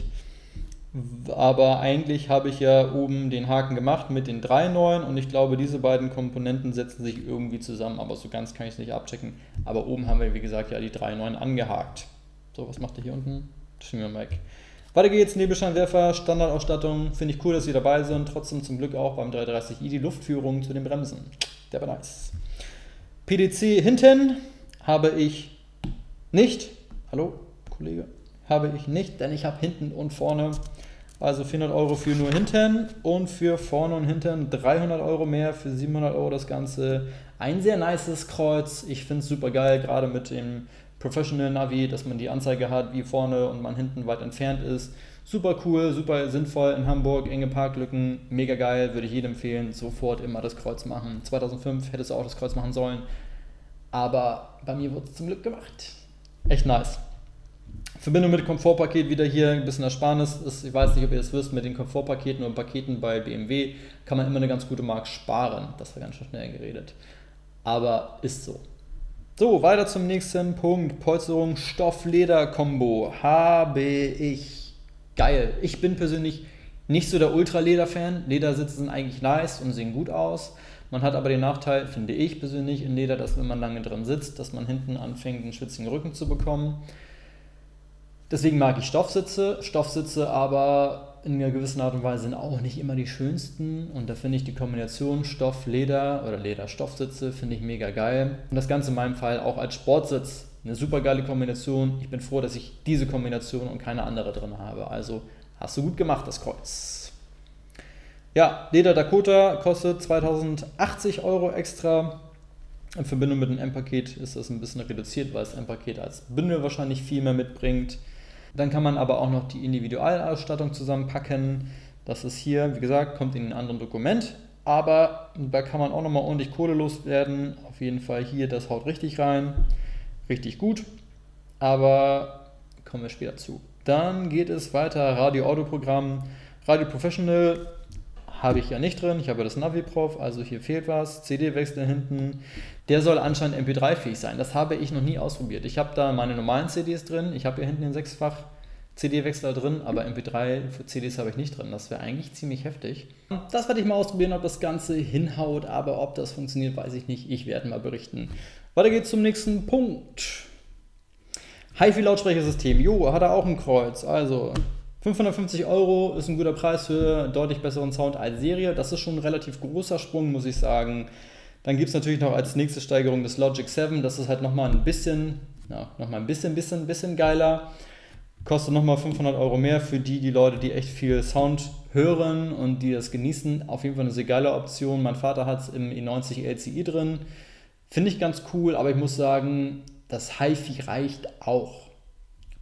Aber eigentlich habe ich ja oben den Haken gemacht mit den 3.9 und ich glaube, diese beiden Komponenten setzen sich irgendwie zusammen, aber so ganz kann ich es nicht abchecken. Aber oben haben wir, wie gesagt, ja die 3.9 angehakt. So, was macht ihr hier unten? Schieben wir mal weg. Weiter geht's, Nebelscheinwerfer, Standardausstattung, finde ich cool, dass sie dabei sind. Trotzdem zum Glück auch beim 330i die Luftführung zu den Bremsen. Der war nice. PDC hinten habe ich nicht. Hallo, Kollege? Habe ich nicht, denn ich habe hinten und vorne, also 400 Euro für nur hinten und für vorne und hinten 300 Euro mehr, für 700 Euro das Ganze. Ein sehr nices Kreuz, ich finde es super geil, gerade mit dem Professional Navi, dass man die Anzeige hat, wie vorne und man hinten weit entfernt ist. Super cool, super sinnvoll in Hamburg, enge Parklücken, mega geil, würde ich jedem empfehlen, sofort immer das Kreuz machen. 2005 hättest du auch das Kreuz machen sollen, aber bei mir wurde es zum Glück gemacht. Echt nice. Verbindung mit dem Komfortpaket wieder hier ein bisschen Ersparnis. Ich weiß nicht, ob ihr das wisst, mit den Komfortpaketen und Paketen bei BMW kann man immer eine ganz gute Mark sparen. Das war ganz schön schnell geredet. Aber ist so. So, weiter zum nächsten Punkt. Polsterung Stoff-Leder-Kombo. Habe ich geil. Ich bin persönlich nicht so der Ultra-Leder-Fan. Ledersitze sind eigentlich nice und sehen gut aus. Man hat aber den Nachteil, finde ich persönlich, in Leder, dass wenn man lange drin sitzt, dass man hinten anfängt, einen schwitzigen Rücken zu bekommen. Deswegen mag ich Stoffsitze. Stoffsitze aber in einer gewissen Art und Weise sind auch nicht immer die schönsten. Und da finde ich die Kombination Stoff-Leder oder Leder-Stoffsitze finde ich mega geil. Und das Ganze in meinem Fall auch als Sportsitz eine super geile Kombination. Ich bin froh, dass ich diese Kombination und keine andere drin habe. Also hast du gut gemacht, das Kreuz. Ja, Leder Dakota kostet 2080 Euro extra. In Verbindung mit dem M-Paket ist das ein bisschen reduziert, weil das M-Paket als Bündel wahrscheinlich viel mehr mitbringt. Dann kann man aber auch noch die Individualausstattung zusammenpacken. Das ist hier, wie gesagt, kommt in einem anderen Dokument. Aber da kann man auch nochmal ordentlich Kohle loswerden. Auf jeden Fall hier, das haut richtig rein. Richtig gut. Aber kommen wir später zu. Dann geht es weiter. Radio-Audio-Programm. Radio Professional habe ich ja nicht drin. Ich habe das Navi-Prof, also hier fehlt was. CD-Wechsler hinten. Der soll anscheinend MP3-fähig sein. Das habe ich noch nie ausprobiert. Ich habe da meine normalen CDs drin. Ich habe hier hinten den 6-fach CD-Wechsler drin, aber MP3 für CDs habe ich nicht drin. Das wäre eigentlich ziemlich heftig. Das werde ich mal ausprobieren, ob das Ganze hinhaut, aber ob das funktioniert, weiß ich nicht. Ich werde mal berichten. Weiter geht's zum nächsten Punkt. HiFi-Lautsprechersystem. Jo, hat er auch ein Kreuz. Also 550 Euro ist ein guter Preis für deutlich besseren Sound als Serie. Das ist schon ein relativ großer Sprung, muss ich sagen. Dann gibt es natürlich noch als nächste Steigerung das Logic 7. Das ist halt nochmal ein bisschen, bisschen geiler. Kostet nochmal 500 Euro mehr für die Leute, die echt viel Sound hören und die das genießen. Auf jeden Fall eine sehr geile Option. Mein Vater hat es im E90 LCI drin. Finde ich ganz cool, aber ich muss sagen, das HiFi reicht auch.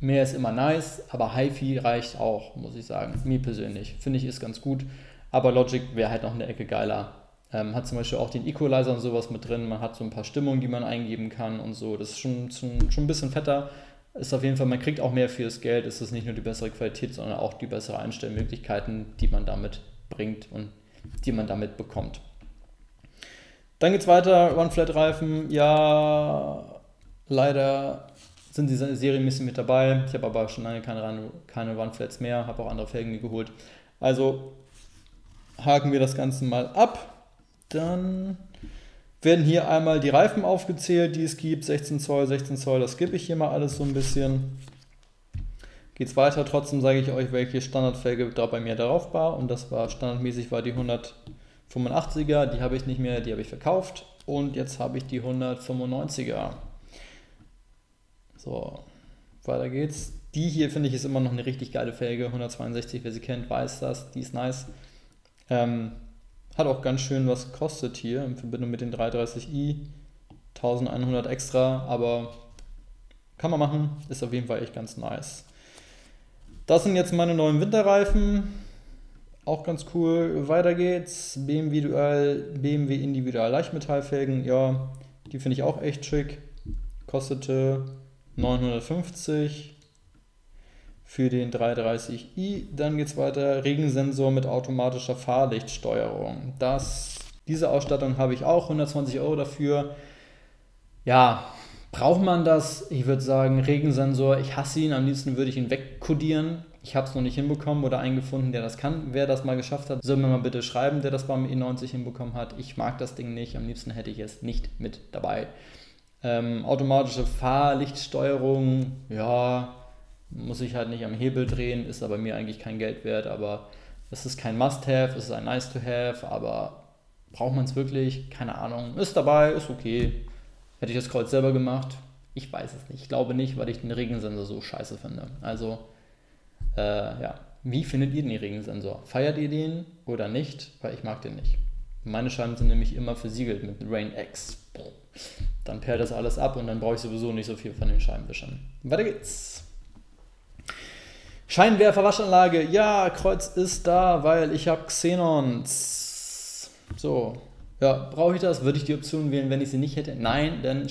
Mehr ist immer nice, aber HiFi reicht auch, muss ich sagen. Mir persönlich. Finde ich ist ganz gut. Aber Logic wäre halt noch eine Ecke geiler. Hat zum Beispiel auch den Equalizer und sowas mit drin. Man hat so ein paar Stimmungen, die man eingeben kann und so. Das ist schon ein bisschen fetter. Ist auf jeden Fall, man kriegt auch mehr für das Geld. Es ist nicht nur die bessere Qualität, sondern auch die bessere Einstellmöglichkeiten, die man damit bringt und die man damit bekommt. Dann geht's weiter. Run-Flat-Reifen. Ja, leider sind die serienmäßig mit dabei. Ich habe aber schon lange keine Run-Flats mehr. Habe auch andere Felgen geholt. Also haken wir das Ganze mal ab. Dann werden hier einmal die Reifen aufgezählt, die es gibt. 16 Zoll, das skippe ich hier mal alles so ein bisschen. Geht's weiter, trotzdem sage ich euch, welche Standardfelge da bei mir drauf war. Und das war standardmäßig die 185er, die habe ich nicht mehr, die habe ich verkauft. Und jetzt habe ich die 195er. So, weiter geht's. Die hier finde ich ist immer noch eine richtig geile Felge. 162, wer sie kennt, weiß das, die ist nice. Hat auch ganz schön was gekostet hier in Verbindung mit den 330i. 1100 extra, aber kann man machen. Ist auf jeden Fall echt ganz nice. Das sind jetzt meine neuen Winterreifen. Auch ganz cool. Weiter geht's. BMW Individual Leichtmetallfelgen. Ja, die finde ich auch echt schick. Kostete 950 für den 330i. Dann geht es weiter, Regensensor mit automatischer Fahrlichtsteuerung. Diese Ausstattung habe ich auch, 120 € dafür. Ja, braucht man das? Ich würde sagen, Regensensor, ich hasse ihn, am liebsten würde ich ihn wegkodieren. Ich habe es noch nicht hinbekommen oder einen gefunden, der das kann. Wer das mal geschafft hat, soll mir mal bitte schreiben, der das beim E90 hinbekommen hat. Ich mag das Ding nicht, am liebsten hätte ich es nicht mit dabei. Automatische Fahrlichtsteuerung, ja, muss ich halt nicht am Hebel drehen, ist aber mir eigentlich kein Geld wert, aber es ist kein Must-Have, es ist ein Nice-to-Have, aber braucht man es wirklich? Keine Ahnung. Ist dabei, ist okay. Hätte ich das Kreuz selber gemacht? Ich weiß es nicht. Ich glaube nicht, weil ich den Regensensor so scheiße finde. Also, ja. Wie findet ihr den Regensensor? Feiert ihr den oder nicht? Weil ich mag den nicht. Meine Scheiben sind nämlich immer versiegelt mit Rain X. Dann perlt das alles ab und dann brauche ich sowieso nicht so viel von den Scheibenwischern. Weiter geht's. Scheinwerfer-Waschanlage. Ja, Kreuz ist da, weil ich habe Xenons. So. Ja, brauche ich das? Würde ich die Option wählen, wenn ich sie nicht hätte? Nein, denn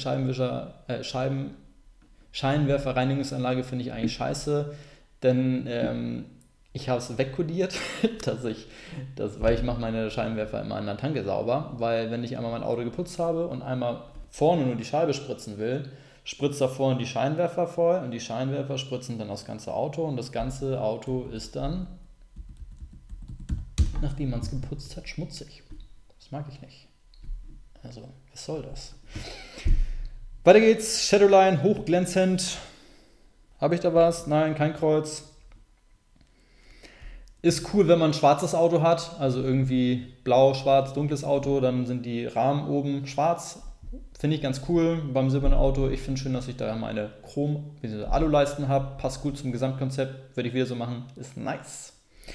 Scheinwerfer-Reinigungsanlage finde ich eigentlich scheiße. Denn ich habe es wegkodiert, weil ich mache meine Scheinwerfer immer an der Tanke sauber, weil wenn ich einmal mein Auto geputzt habe und einmal vorne nur die Scheibe spritzen will, spritzt da vorne die Scheinwerfer voll und die Scheinwerfer spritzen dann das ganze Auto und das ganze Auto ist dann, nachdem man es geputzt hat, schmutzig. Das mag ich nicht. Also, was soll das? Weiter geht's, Shadowline, hochglänzend. Habe ich da was? Nein, kein Kreuz. Ist cool, wenn man ein schwarzes Auto hat, also irgendwie blau, schwarz, dunkles Auto, dann sind die Rahmen oben schwarz. Finde ich ganz cool beim silbernen Auto. Ich finde schön, dass ich da meine Aluleisten habe. Passt gut zum Gesamtkonzept. Würde ich wieder so machen. Ist nice.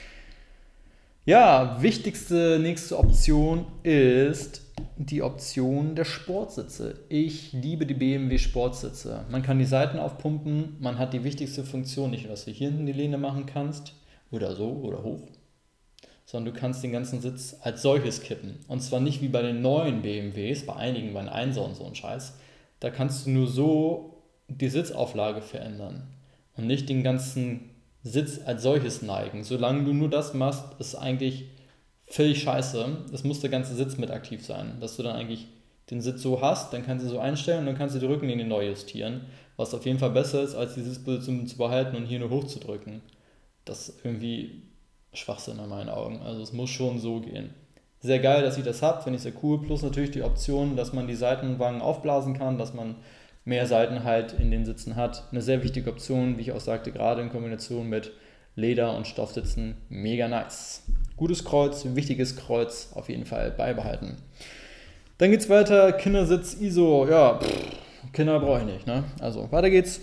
Ja, nächste Option ist die Option der Sportsitze. Ich liebe die BMW Sportsitze. Man kann die Seiten aufpumpen. Man hat die wichtigste Funktion, nicht nur, dass du hier hinten die Lehne machen kannst oder so oder hoch, sondern du kannst den ganzen Sitz als solches kippen. Und zwar nicht wie bei den neuen BMWs, bei einigen, bei den 1er und so ein Scheiß. Da kannst du nur so die Sitzauflage verändern und nicht den ganzen Sitz als solches neigen. Solange du nur das machst, ist eigentlich völlig scheiße. Es muss der ganze Sitz mit aktiv sein, dass du dann eigentlich den Sitz so hast, dann kannst du so einstellen und dann kannst du die Rückenlinie neu justieren, was auf jeden Fall besser ist, als die Sitzposition zu behalten und hier nur hochzudrücken. Das ist irgendwie Schwachsinn in meinen Augen. Also es muss schon so gehen. Sehr geil, dass ich das habe, finde ich sehr cool. Plus natürlich die Option, dass man die Seitenwangen aufblasen kann, dass man mehr Seiten halt in den Sitzen hat. Eine sehr wichtige Option, wie ich auch sagte, gerade in Kombination mit Leder- und Stoffsitzen. Mega nice. Gutes Kreuz, wichtiges Kreuz, auf jeden Fall beibehalten. Dann geht's weiter, Kindersitz ISO. Ja, Kinder brauche ich nicht, ne? Also, weiter geht's.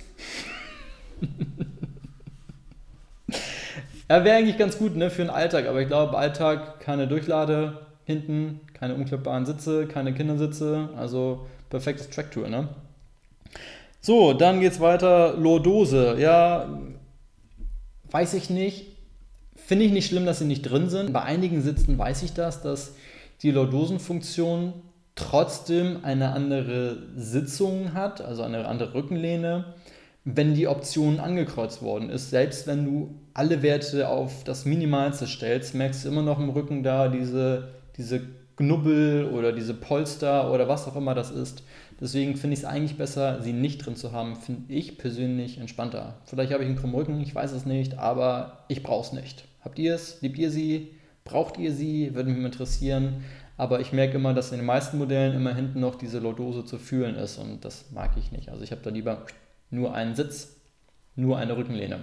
Ja, wäre eigentlich ganz gut, ne, für den Alltag, aber ich glaube, Alltag keine Durchlade hinten, keine umklappbaren Sitze, keine Kindersitze, also perfektes Tracktool, ne? So, dann geht's weiter. Lordose. Ja, weiß ich nicht. Finde ich nicht schlimm, dass sie nicht drin sind. Bei einigen Sitzen weiß ich das, dass die Lordosenfunktion trotzdem eine andere Sitzung hat, also eine andere Rückenlehne, wenn die Option angekreuzt worden ist. Selbst wenn du alle Werte auf das Minimalste stellst, merkst du immer noch im Rücken da diese Knubbel oder diese Polster oder was auch immer das ist. Deswegen finde ich es eigentlich besser, sie nicht drin zu haben, finde ich persönlich entspannter. Vielleicht habe ich einen krummen Rücken, ich weiß es nicht, aber ich brauche es nicht. Habt ihr es? Liebt ihr sie? Braucht ihr sie? Würde mich interessieren. Aber ich merke immer, dass in den meisten Modellen immer hinten noch diese Lordose zu fühlen ist und das mag ich nicht. Also ich habe da lieber nur einen Sitz, nur eine Rückenlehne.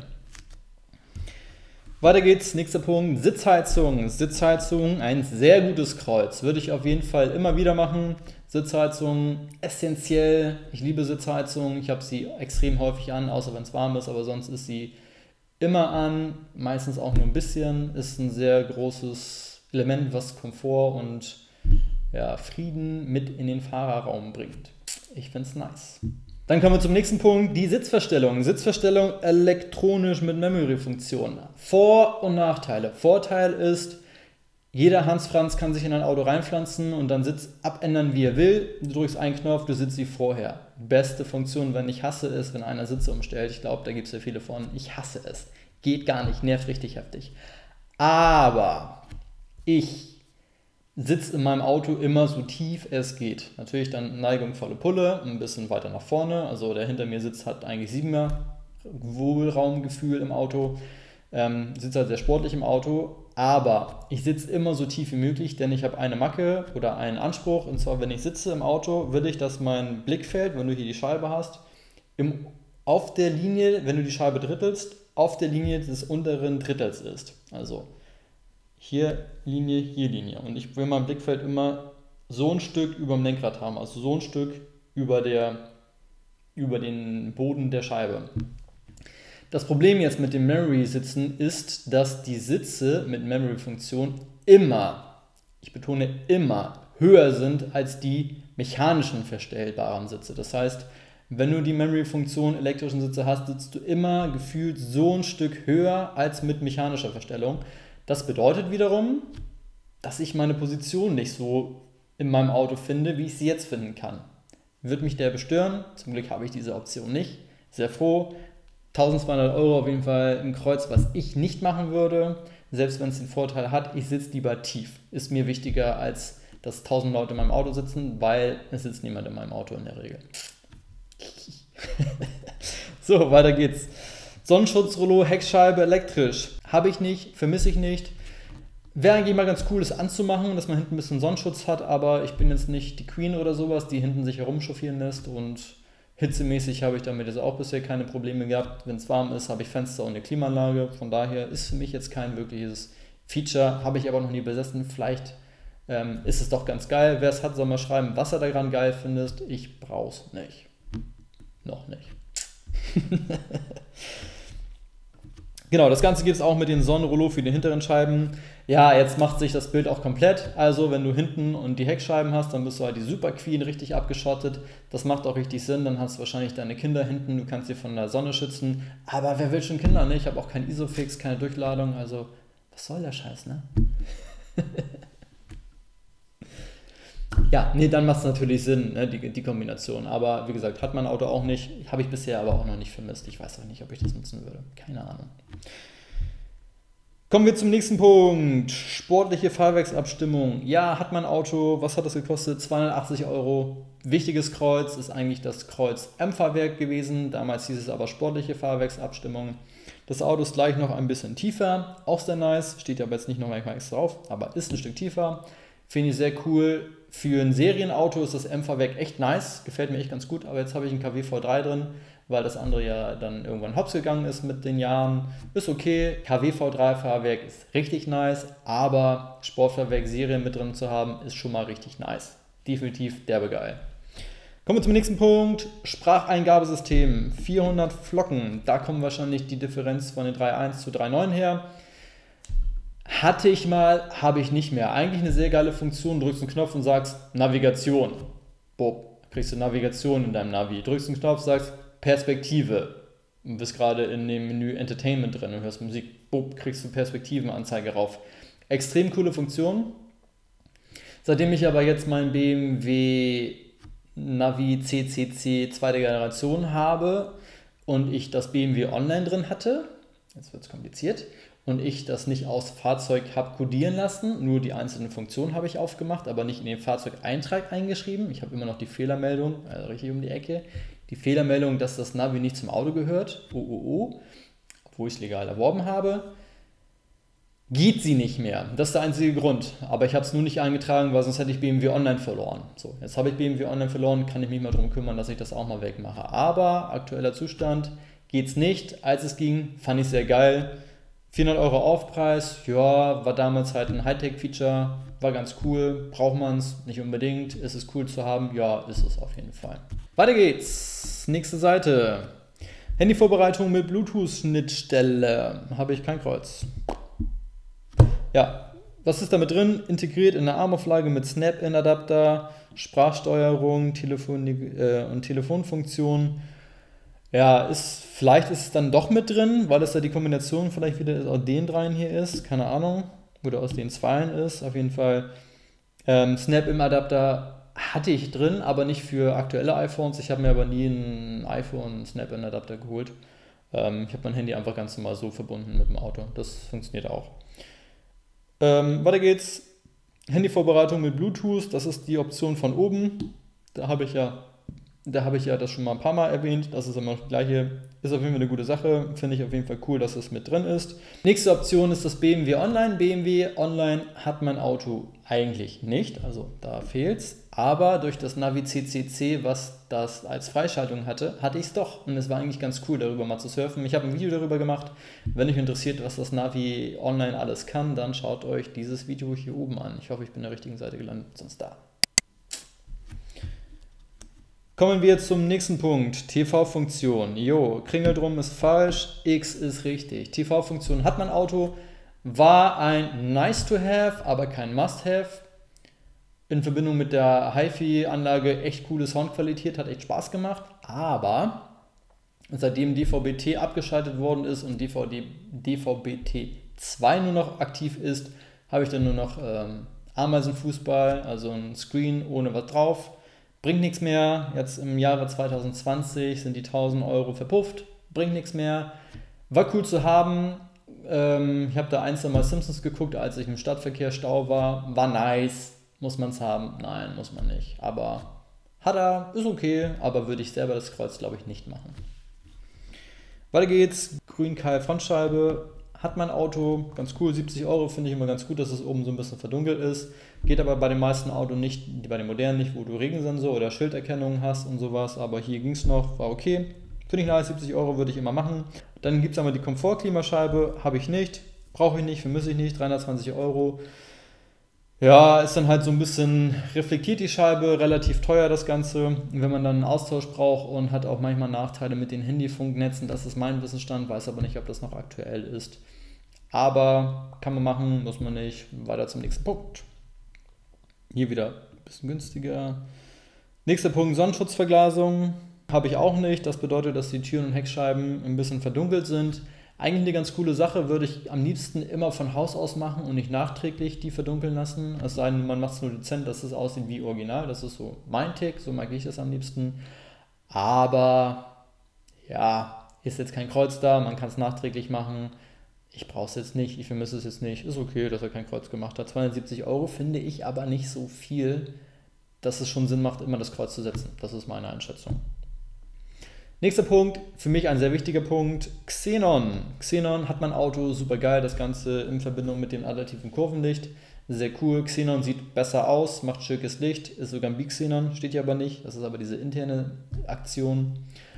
Weiter geht's, nächster Punkt, Sitzheizung. Sitzheizung, ein sehr gutes Kreuz. Würde ich auf jeden Fall immer wieder machen. Sitzheizung, essentiell. Ich liebe Sitzheizung. Ich habe sie extrem häufig an, außer wenn es warm ist, aber sonst ist sie immer an. Meistens auch nur ein bisschen. Ist ein sehr großes Element, was Komfort und ja, Frieden mit in den Fahrerraum bringt. Ich finde es nice. Dann kommen wir zum nächsten Punkt, die Sitzverstellung. Sitzverstellung elektronisch mit Memory-Funktion. Vor- und Nachteile. Vorteil ist, jeder Hans Franz kann sich in ein Auto reinpflanzen und dann Sitz abändern, wie er will. Du drückst einen Knopf, du sitzt wie vorher. Beste Funktion, wenn ich hasse es, wenn einer Sitze umstellt. Ich glaube, da gibt es ja viele von. Ich hasse es. Geht gar nicht, nervt richtig heftig. Aber ich sitze in meinem Auto immer so tief es geht. Natürlich dann Neigung volle Pulle, ein bisschen weiter nach vorne. Also der hinter mir sitzt, hat eigentlich 7er Wohlraumgefühl im Auto. Sitzt halt sehr sportlich im Auto. Aber ich sitze immer so tief wie möglich, denn ich habe eine Macke oder einen Anspruch. Und zwar, wenn ich sitze im Auto, will ich, dass mein Blickfeld, wenn du hier die Scheibe hast, auf der Linie, wenn du die Scheibe drittelst, auf der Linie des unteren Drittels ist. Also hier Linie. Und ich will mein Blickfeld immer so ein Stück über dem Lenkrad haben, also so ein Stück über den Boden der Scheibe. Das Problem jetzt mit dem Memory-Sitzen ist, dass die Sitze mit Memory-Funktion immer, ich betone immer, höher sind als die mechanischen verstellbaren Sitze. Das heißt, wenn du die Memory-Funktion elektrischen Sitze hast, sitzt du immer gefühlt so ein Stück höher als mit mechanischer Verstellung. Das bedeutet wiederum, dass ich meine Position nicht so in meinem Auto finde, wie ich sie jetzt finden kann. Wird mich der bestören? Zum Glück habe ich diese Option nicht. Sehr froh. 1200 € auf jeden Fall ein Kreuz, was ich nicht machen würde. Selbst wenn es den Vorteil hat, ich sitze lieber tief. Ist mir wichtiger, als dass 1000 Leute in meinem Auto sitzen, weil es sitzt niemand in meinem Auto in der Regel. So, weiter geht's. Sonnenschutzrollo, Heckscheibe elektrisch. Habe ich nicht, vermisse ich nicht. Wäre eigentlich mal ganz cool, das anzumachen, dass man hinten ein bisschen Sonnenschutz hat, aber ich bin jetzt nicht die Queen oder sowas, die hinten sich herumchauffieren lässt und hitzemäßig habe ich damit jetzt auch bisher keine Probleme gehabt. Wenn es warm ist, habe ich Fenster und eine Klimaanlage. Von daher ist für mich jetzt kein wirkliches Feature, habe ich aber noch nie besessen. Vielleicht ist es doch ganz geil. Wer es hat, soll mal schreiben, was er daran geil findet. Ich brauche es nicht. Noch nicht. Genau, das Ganze gibt es auch mit den Sonnenrollo für die hinteren Scheiben. Ja, jetzt macht sich das Bild auch komplett. Also wenn du hinten und die Heckscheiben hast, dann bist du halt die Super Queen richtig abgeschottet. Das macht auch richtig Sinn. Dann hast du wahrscheinlich deine Kinder hinten. Du kannst sie von der Sonne schützen. Aber wer will schon Kinder, ne? Ich habe auch kein Isofix, keine Durchladung. Also was soll der Scheiß, ne? Ja, nee, dann macht es natürlich Sinn, ne, die Kombination. Aber wie gesagt, hat mein Auto auch nicht. Habe ich bisher aber auch noch nicht vermisst. Ich weiß auch nicht, ob ich das nutzen würde. Keine Ahnung. Kommen wir zum nächsten Punkt. Sportliche Fahrwerksabstimmung. Ja, hat mein Auto. Was hat das gekostet? 280 €. Wichtiges Kreuz ist eigentlich das Kreuz M-Fahrwerk gewesen. Damals hieß es aber sportliche Fahrwerksabstimmung. Das Auto ist gleich noch ein bisschen tiefer. Auch sehr nice. Steht aber jetzt nicht nochmal extra drauf, aber ist ein Stück tiefer. Finde ich sehr cool. Für ein Serienauto ist das M-Fahrwerk echt nice. Gefällt mir echt ganz gut. Aber jetzt habe ich ein KW V3 drin, weil das andere ja dann irgendwann hops gegangen ist mit den Jahren. Ist okay. KW V3 Fahrwerk ist richtig nice. Aber Sportfahrwerk Serien mit drin zu haben, ist schon mal richtig nice. Definitiv derbe geil. Kommen wir zum nächsten Punkt. Spracheingabesystem. 400 Flocken. Da kommt wahrscheinlich die Differenz von den 3.1 zu 3.9 her. Hatte ich mal, habe ich nicht mehr. Eigentlich eine sehr geile Funktion. Drückst einen Knopf und sagst Navigation. Bob, kriegst du Navigation in deinem Navi. Drückst einen Knopf, sagst Perspektive. Du bist gerade in dem Menü Entertainment drin und hörst Musik. Boop, kriegst du Perspektivenanzeige rauf. Extrem coole Funktion. Seitdem ich aber jetzt mein BMW Navi CCC zweite Generation habe und ich das BMW Online drin hatte, jetzt wird es kompliziert, und ich das nicht aus Fahrzeug habe codieren lassen, nur die einzelnen Funktionen habe ich aufgemacht, aber nicht in den Fahrzeugeintrag eingeschrieben. Ich habe immer noch die Fehlermeldung, also richtig um die Ecke, die Fehlermeldung, dass das Navi nicht zum Auto gehört, obwohl ich es legal erworben habe. Geht sie nicht mehr. Das ist der einzige Grund. Aber ich habe es nur nicht eingetragen, weil sonst hätte ich BMW Online verloren. So, jetzt habe ich BMW Online verloren, kann ich mich mal darum kümmern, dass ich das auch mal wegmache. Aber aktueller Zustand geht es nicht. Als es ging, fand ich sehr geil. 400 Euro Aufpreis, ja, war damals halt ein Hightech-Feature, war ganz cool. Braucht man es? Nicht unbedingt. Ist es cool zu haben? Ja, ist es auf jeden Fall. Weiter geht's. Nächste Seite. Handyvorbereitung mit Bluetooth-Schnittstelle. Habe ich kein Kreuz. Ja, was ist damit drin? Integriert in der Armauflage mit Snap-in-Adapter, Sprachsteuerung, und Telefonfunktion. Ja, vielleicht ist es dann doch mit drin, weil es da die Kombination vielleicht wieder aus den dreien hier ist, keine Ahnung, oder aus den zweien ist. Auf jeden Fall Snap-in-Adapter hatte ich drin, aber nicht für aktuelle iPhones. Ich habe mir aber nie ein iPhone Snap-in-Adapter geholt. Ich habe mein Handy einfach ganz normal so verbunden mit dem Auto. Das funktioniert auch. Weiter geht's. Handyvorbereitung mit Bluetooth, das ist die Option von oben. Da habe ich ja das schon mal ein paar Mal erwähnt. Das ist immer das gleiche. Ist auf jeden Fall eine gute Sache. Finde ich auf jeden Fall cool, dass es mit drin ist. Nächste Option ist das BMW Online. BMW Online hat mein Auto eigentlich nicht, also da fehlt's. Aber durch das Navi CCC, was das als Freischaltung hatte ich es doch. Und es war eigentlich ganz cool, darüber mal zu surfen. Ich habe ein Video darüber gemacht. Wenn euch interessiert, was das Navi Online alles kann, dann schaut euch dieses Video hier oben an. Ich hoffe, ich bin an der richtigen Seite gelandet, sonst da. Kommen wir zum nächsten Punkt. TV-Funktion. Jo, Kringel drum ist falsch, X ist richtig. TV-Funktion hat mein Auto, war ein Nice-to-have, aber kein Must-have. In Verbindung mit der HiFi-Anlage echt coole Soundqualität, hat echt Spaß gemacht. Aber seitdem DVB-T abgeschaltet worden ist und DVB-T2 nur noch aktiv ist, habe ich dann nur noch Ameisenfußball, also ein Screen ohne was drauf. Bringt nichts mehr. Jetzt im Jahre 2020 sind die 1000 Euro verpufft. Bringt nichts mehr. War cool zu haben. Ich habe da ein, zwei Mal Simpsons geguckt, als ich im Stadtverkehr Stau war. War nice. Muss man es haben? Nein, muss man nicht. Aber ist okay, aber würde ich selber das Kreuz, glaube ich, nicht machen. Weiter geht's. Grün-Keil Frontscheibe. Hat mein Auto, ganz cool, 70 Euro, finde ich immer ganz gut, dass es oben so ein bisschen verdunkelt ist. Geht aber bei den meisten Autos nicht, bei den modernen nicht, wo du Regensensor oder Schilderkennung hast und sowas. Aber hier ging es noch, war okay. Finde ich nice, 70 Euro würde ich immer machen. Dann gibt es einmal die Komfort-Klimascheibe, habe ich nicht, brauche ich nicht, vermisse ich nicht, 320 Euro. Ja, ist dann halt so ein bisschen, reflektiert die Scheibe, relativ teuer das Ganze. Wenn man dann einen Austausch braucht und hat auch manchmal Nachteile mit den Handyfunknetzen, das ist mein Wissensstand, weiß aber nicht, ob das noch aktuell ist. Aber kann man machen, muss man nicht. Weiter zum nächsten Punkt. Hier wieder ein bisschen günstiger. Nächster Punkt, Sonnenschutzverglasung. Habe ich auch nicht. Das bedeutet, dass die Türen und Heckscheiben ein bisschen verdunkelt sind. Eigentlich eine ganz coole Sache, würde ich am liebsten immer von Haus aus machen und nicht nachträglich die verdunkeln lassen. Es sei denn, man macht es nur dezent, dass es aussieht wie original. Das ist so mein Tick, so mag ich das am liebsten. Aber ja, ist jetzt kein Kreuz da, man kann es nachträglich machen. Ich brauche es jetzt nicht, ich vermisse es jetzt nicht. Ist okay, dass er kein Kreuz gemacht hat. 270 Euro finde ich aber nicht so viel, dass es schon Sinn macht, immer das Kreuz zu setzen. Das ist meine Einschätzung. Nächster Punkt, für mich ein sehr wichtiger Punkt, Xenon. Xenon hat mein Auto, super geil, das Ganze in Verbindung mit dem adaptiven Kurvenlicht. Sehr cool, Xenon sieht besser aus, macht schickes Licht, ist sogar ein Bi-Xenon, steht hier aber nicht. Das ist aber diese interne Aktion.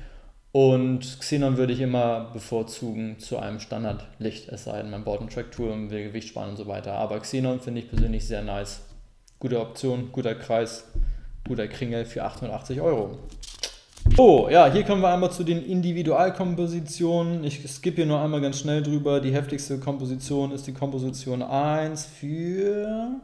Und Xenon würde ich immer bevorzugen zu einem Standardlicht, es sei denn, man baut ein Track-Tool und will Gewicht sparen und so weiter. Aber Xenon finde ich persönlich sehr nice. Gute Option, guter Kreis, guter Kringel für 880 Euro. Oh, ja, hier kommen wir einmal zu den Individualkompositionen. Ich skippe hier nur einmal ganz schnell drüber. Die heftigste Komposition ist die Komposition 1 für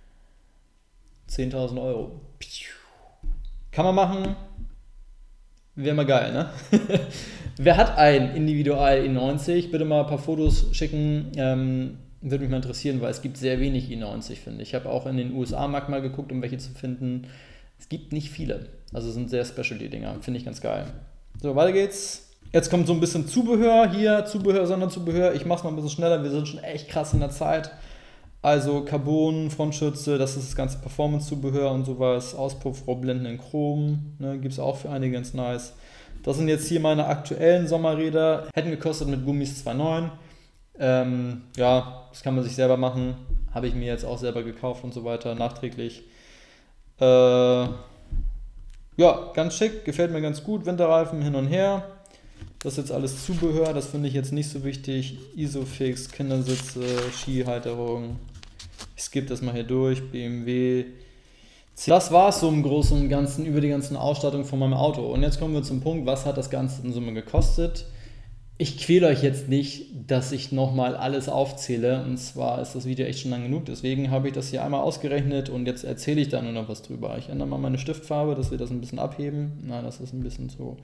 10.000 Euro. Kann man machen. Wäre mal geil, ne? Wer hat ein Individual E90? Bitte mal ein paar Fotos schicken. Würde mich mal interessieren, weil es gibt sehr wenig E90, finde ich. Ich habe auch in den USA-Markt mal geguckt, um welche zu finden. Es gibt nicht viele. Also sind sehr Specialty-Dinger. Finde ich ganz geil. So, weiter geht's. Jetzt kommt so ein bisschen Zubehör hier. Zubehör, Sonderzubehör. Ich mache es mal ein bisschen schneller. Wir sind schon echt krass in der Zeit. Also Carbon, Frontschütze, das ist das ganze Performance-Zubehör und sowas. Auspuffrohrblenden in Chrom, ne, gibt es auch für einige ganz nice. Das sind jetzt hier meine aktuellen Sommerräder. Hätten gekostet mit Gummis 2,9. Ja, das kann man sich selber machen. Habe ich mir jetzt auch selber gekauft und so weiter, nachträglich. Ja, ganz schick, gefällt mir ganz gut. Winterreifen hin und her. Das ist jetzt alles Zubehör, das finde ich jetzt nicht so wichtig. Isofix, Kindersitze, Skihalterung. Ich skippe das mal hier durch. BMW. Das war es so im Großen und Ganzen über die ganzen Ausstattung von meinem Auto. Und jetzt kommen wir zum Punkt, was hat das Ganze in Summe gekostet? Ich quäle euch jetzt nicht, dass ich nochmal alles aufzähle. Und zwar ist das Video echt schon lang genug. Deswegen habe ich das hier einmal ausgerechnet und jetzt erzähle ich da nur noch was drüber. Ich ändere mal meine Stiftfarbe, dass wir das ein bisschen abheben. Nein, das ist ein bisschen so.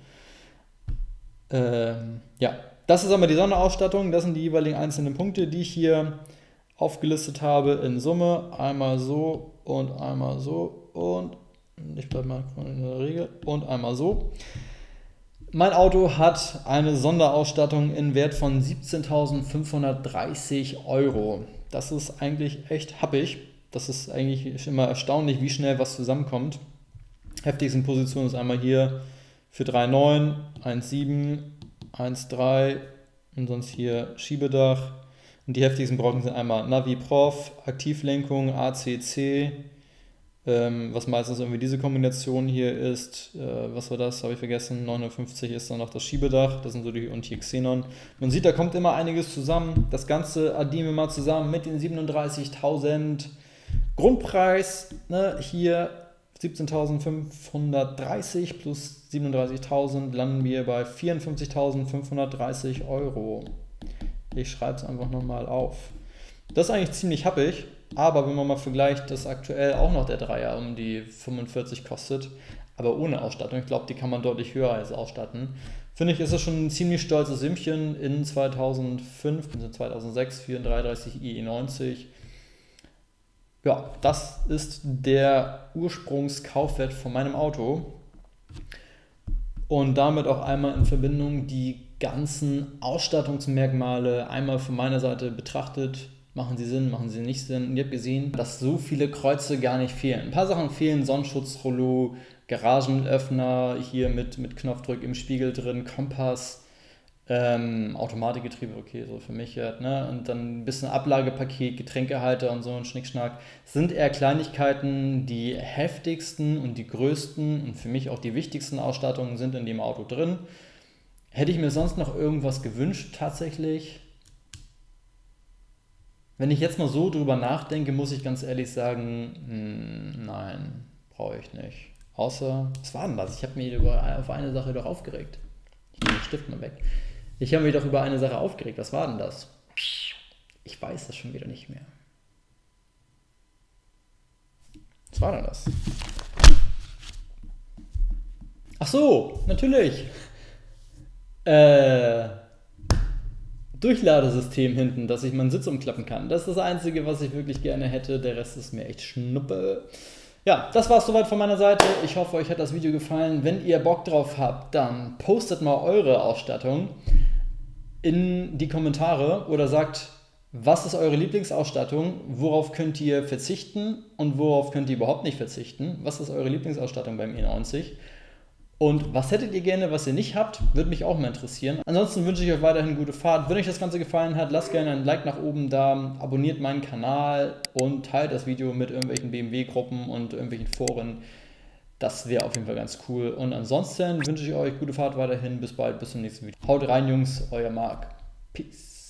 Ja, das ist einmal die Sonderausstattung. Das sind die jeweiligen einzelnen Punkte, die ich hier aufgelistet habe in Summe. Einmal so und einmal so und ich bleibe mal in der Regel und einmal so. Mein Auto hat eine Sonderausstattung in Wert von 17.530 Euro. Das ist eigentlich echt happig. Das ist eigentlich immer erstaunlich, wie schnell was zusammenkommt. Heftigsten Position ist einmal hier für 3,9, 1,7, 1,3 und sonst hier Schiebedach. Und die heftigsten Brocken sind einmal Navi Prof, Aktivlenkung, ACC, was meistens irgendwie diese Kombination hier ist. Was war das? Habe ich vergessen. 950 ist dann noch das Schiebedach. Das sind so die, und hier Xenon. Man sieht, da kommt immer einiges zusammen. Das Ganze addieren wir mal zusammen mit den 37.000 Grundpreis. Ne? Hier 17.530 plus 37.000 landen wir bei 54.530 Euro. Ich schreibe es einfach nochmal auf. Das ist eigentlich ziemlich happig, aber wenn man mal vergleicht, dass aktuell auch noch der Dreier um die 45 kostet, aber ohne Ausstattung, ich glaube, die kann man deutlich höher als ausstatten, finde ich, ist das schon ein ziemlich stolzes Sümmchen in 2005 bis 2006 für ein 330 IE90. Ja, das ist der Ursprungskaufwert von meinem Auto und damit auch einmal in Verbindung die ganzen Ausstattungsmerkmale einmal von meiner Seite betrachtet. Machen sie Sinn, machen sie nicht Sinn? Und ihr habt gesehen, dass so viele Kreuze gar nicht fehlen. Ein paar Sachen fehlen, Sonnenschutzrollo, Garagenöffner, hier mit Knopfdruck im Spiegel drin, Kompass, Automatikgetriebe, okay, so für mich halt, ne? Und dann ein bisschen Ablagepaket, Getränkehalter und so ein Schnickschnack. Sind eher Kleinigkeiten, die heftigsten und die größten und für mich auch die wichtigsten Ausstattungen sind in dem Auto drin. Hätte ich mir sonst noch irgendwas gewünscht, tatsächlich? Wenn ich jetzt mal so drüber nachdenke, muss ich ganz ehrlich sagen, nein, brauche ich nicht. Außer, was war denn das? Ich habe mich auf eine Sache doch aufgeregt. Ich nehme den Stift mal weg. Ich habe mich doch über eine Sache aufgeregt. Was war denn das? Ich weiß das schon wieder nicht mehr. Was war denn das? Ach so, natürlich. Durchladesystem hinten, dass ich meinen Sitz umklappen kann. Das ist das Einzige, was ich wirklich gerne hätte. Der Rest ist mir echt Schnuppe. Ja, das war es soweit von meiner Seite. Ich hoffe, euch hat das Video gefallen. Wenn ihr Bock drauf habt, dann postet mal eure Ausstattung in die Kommentare oder sagt, was ist eure Lieblingsausstattung, worauf könnt ihr verzichten und worauf könnt ihr überhaupt nicht verzichten. Was ist eure Lieblingsausstattung beim E90? Und was hättet ihr gerne, was ihr nicht habt, würde mich auch mal interessieren. Ansonsten wünsche ich euch weiterhin gute Fahrt. Wenn euch das Ganze gefallen hat, lasst gerne ein Like nach oben da, abonniert meinen Kanal und teilt das Video mit irgendwelchen BMW-Gruppen und irgendwelchen Foren. Das wäre auf jeden Fall ganz cool. Und ansonsten wünsche ich euch gute Fahrt weiterhin. Bis bald, bis zum nächsten Video. Haut rein, Jungs, euer Marc. Peace.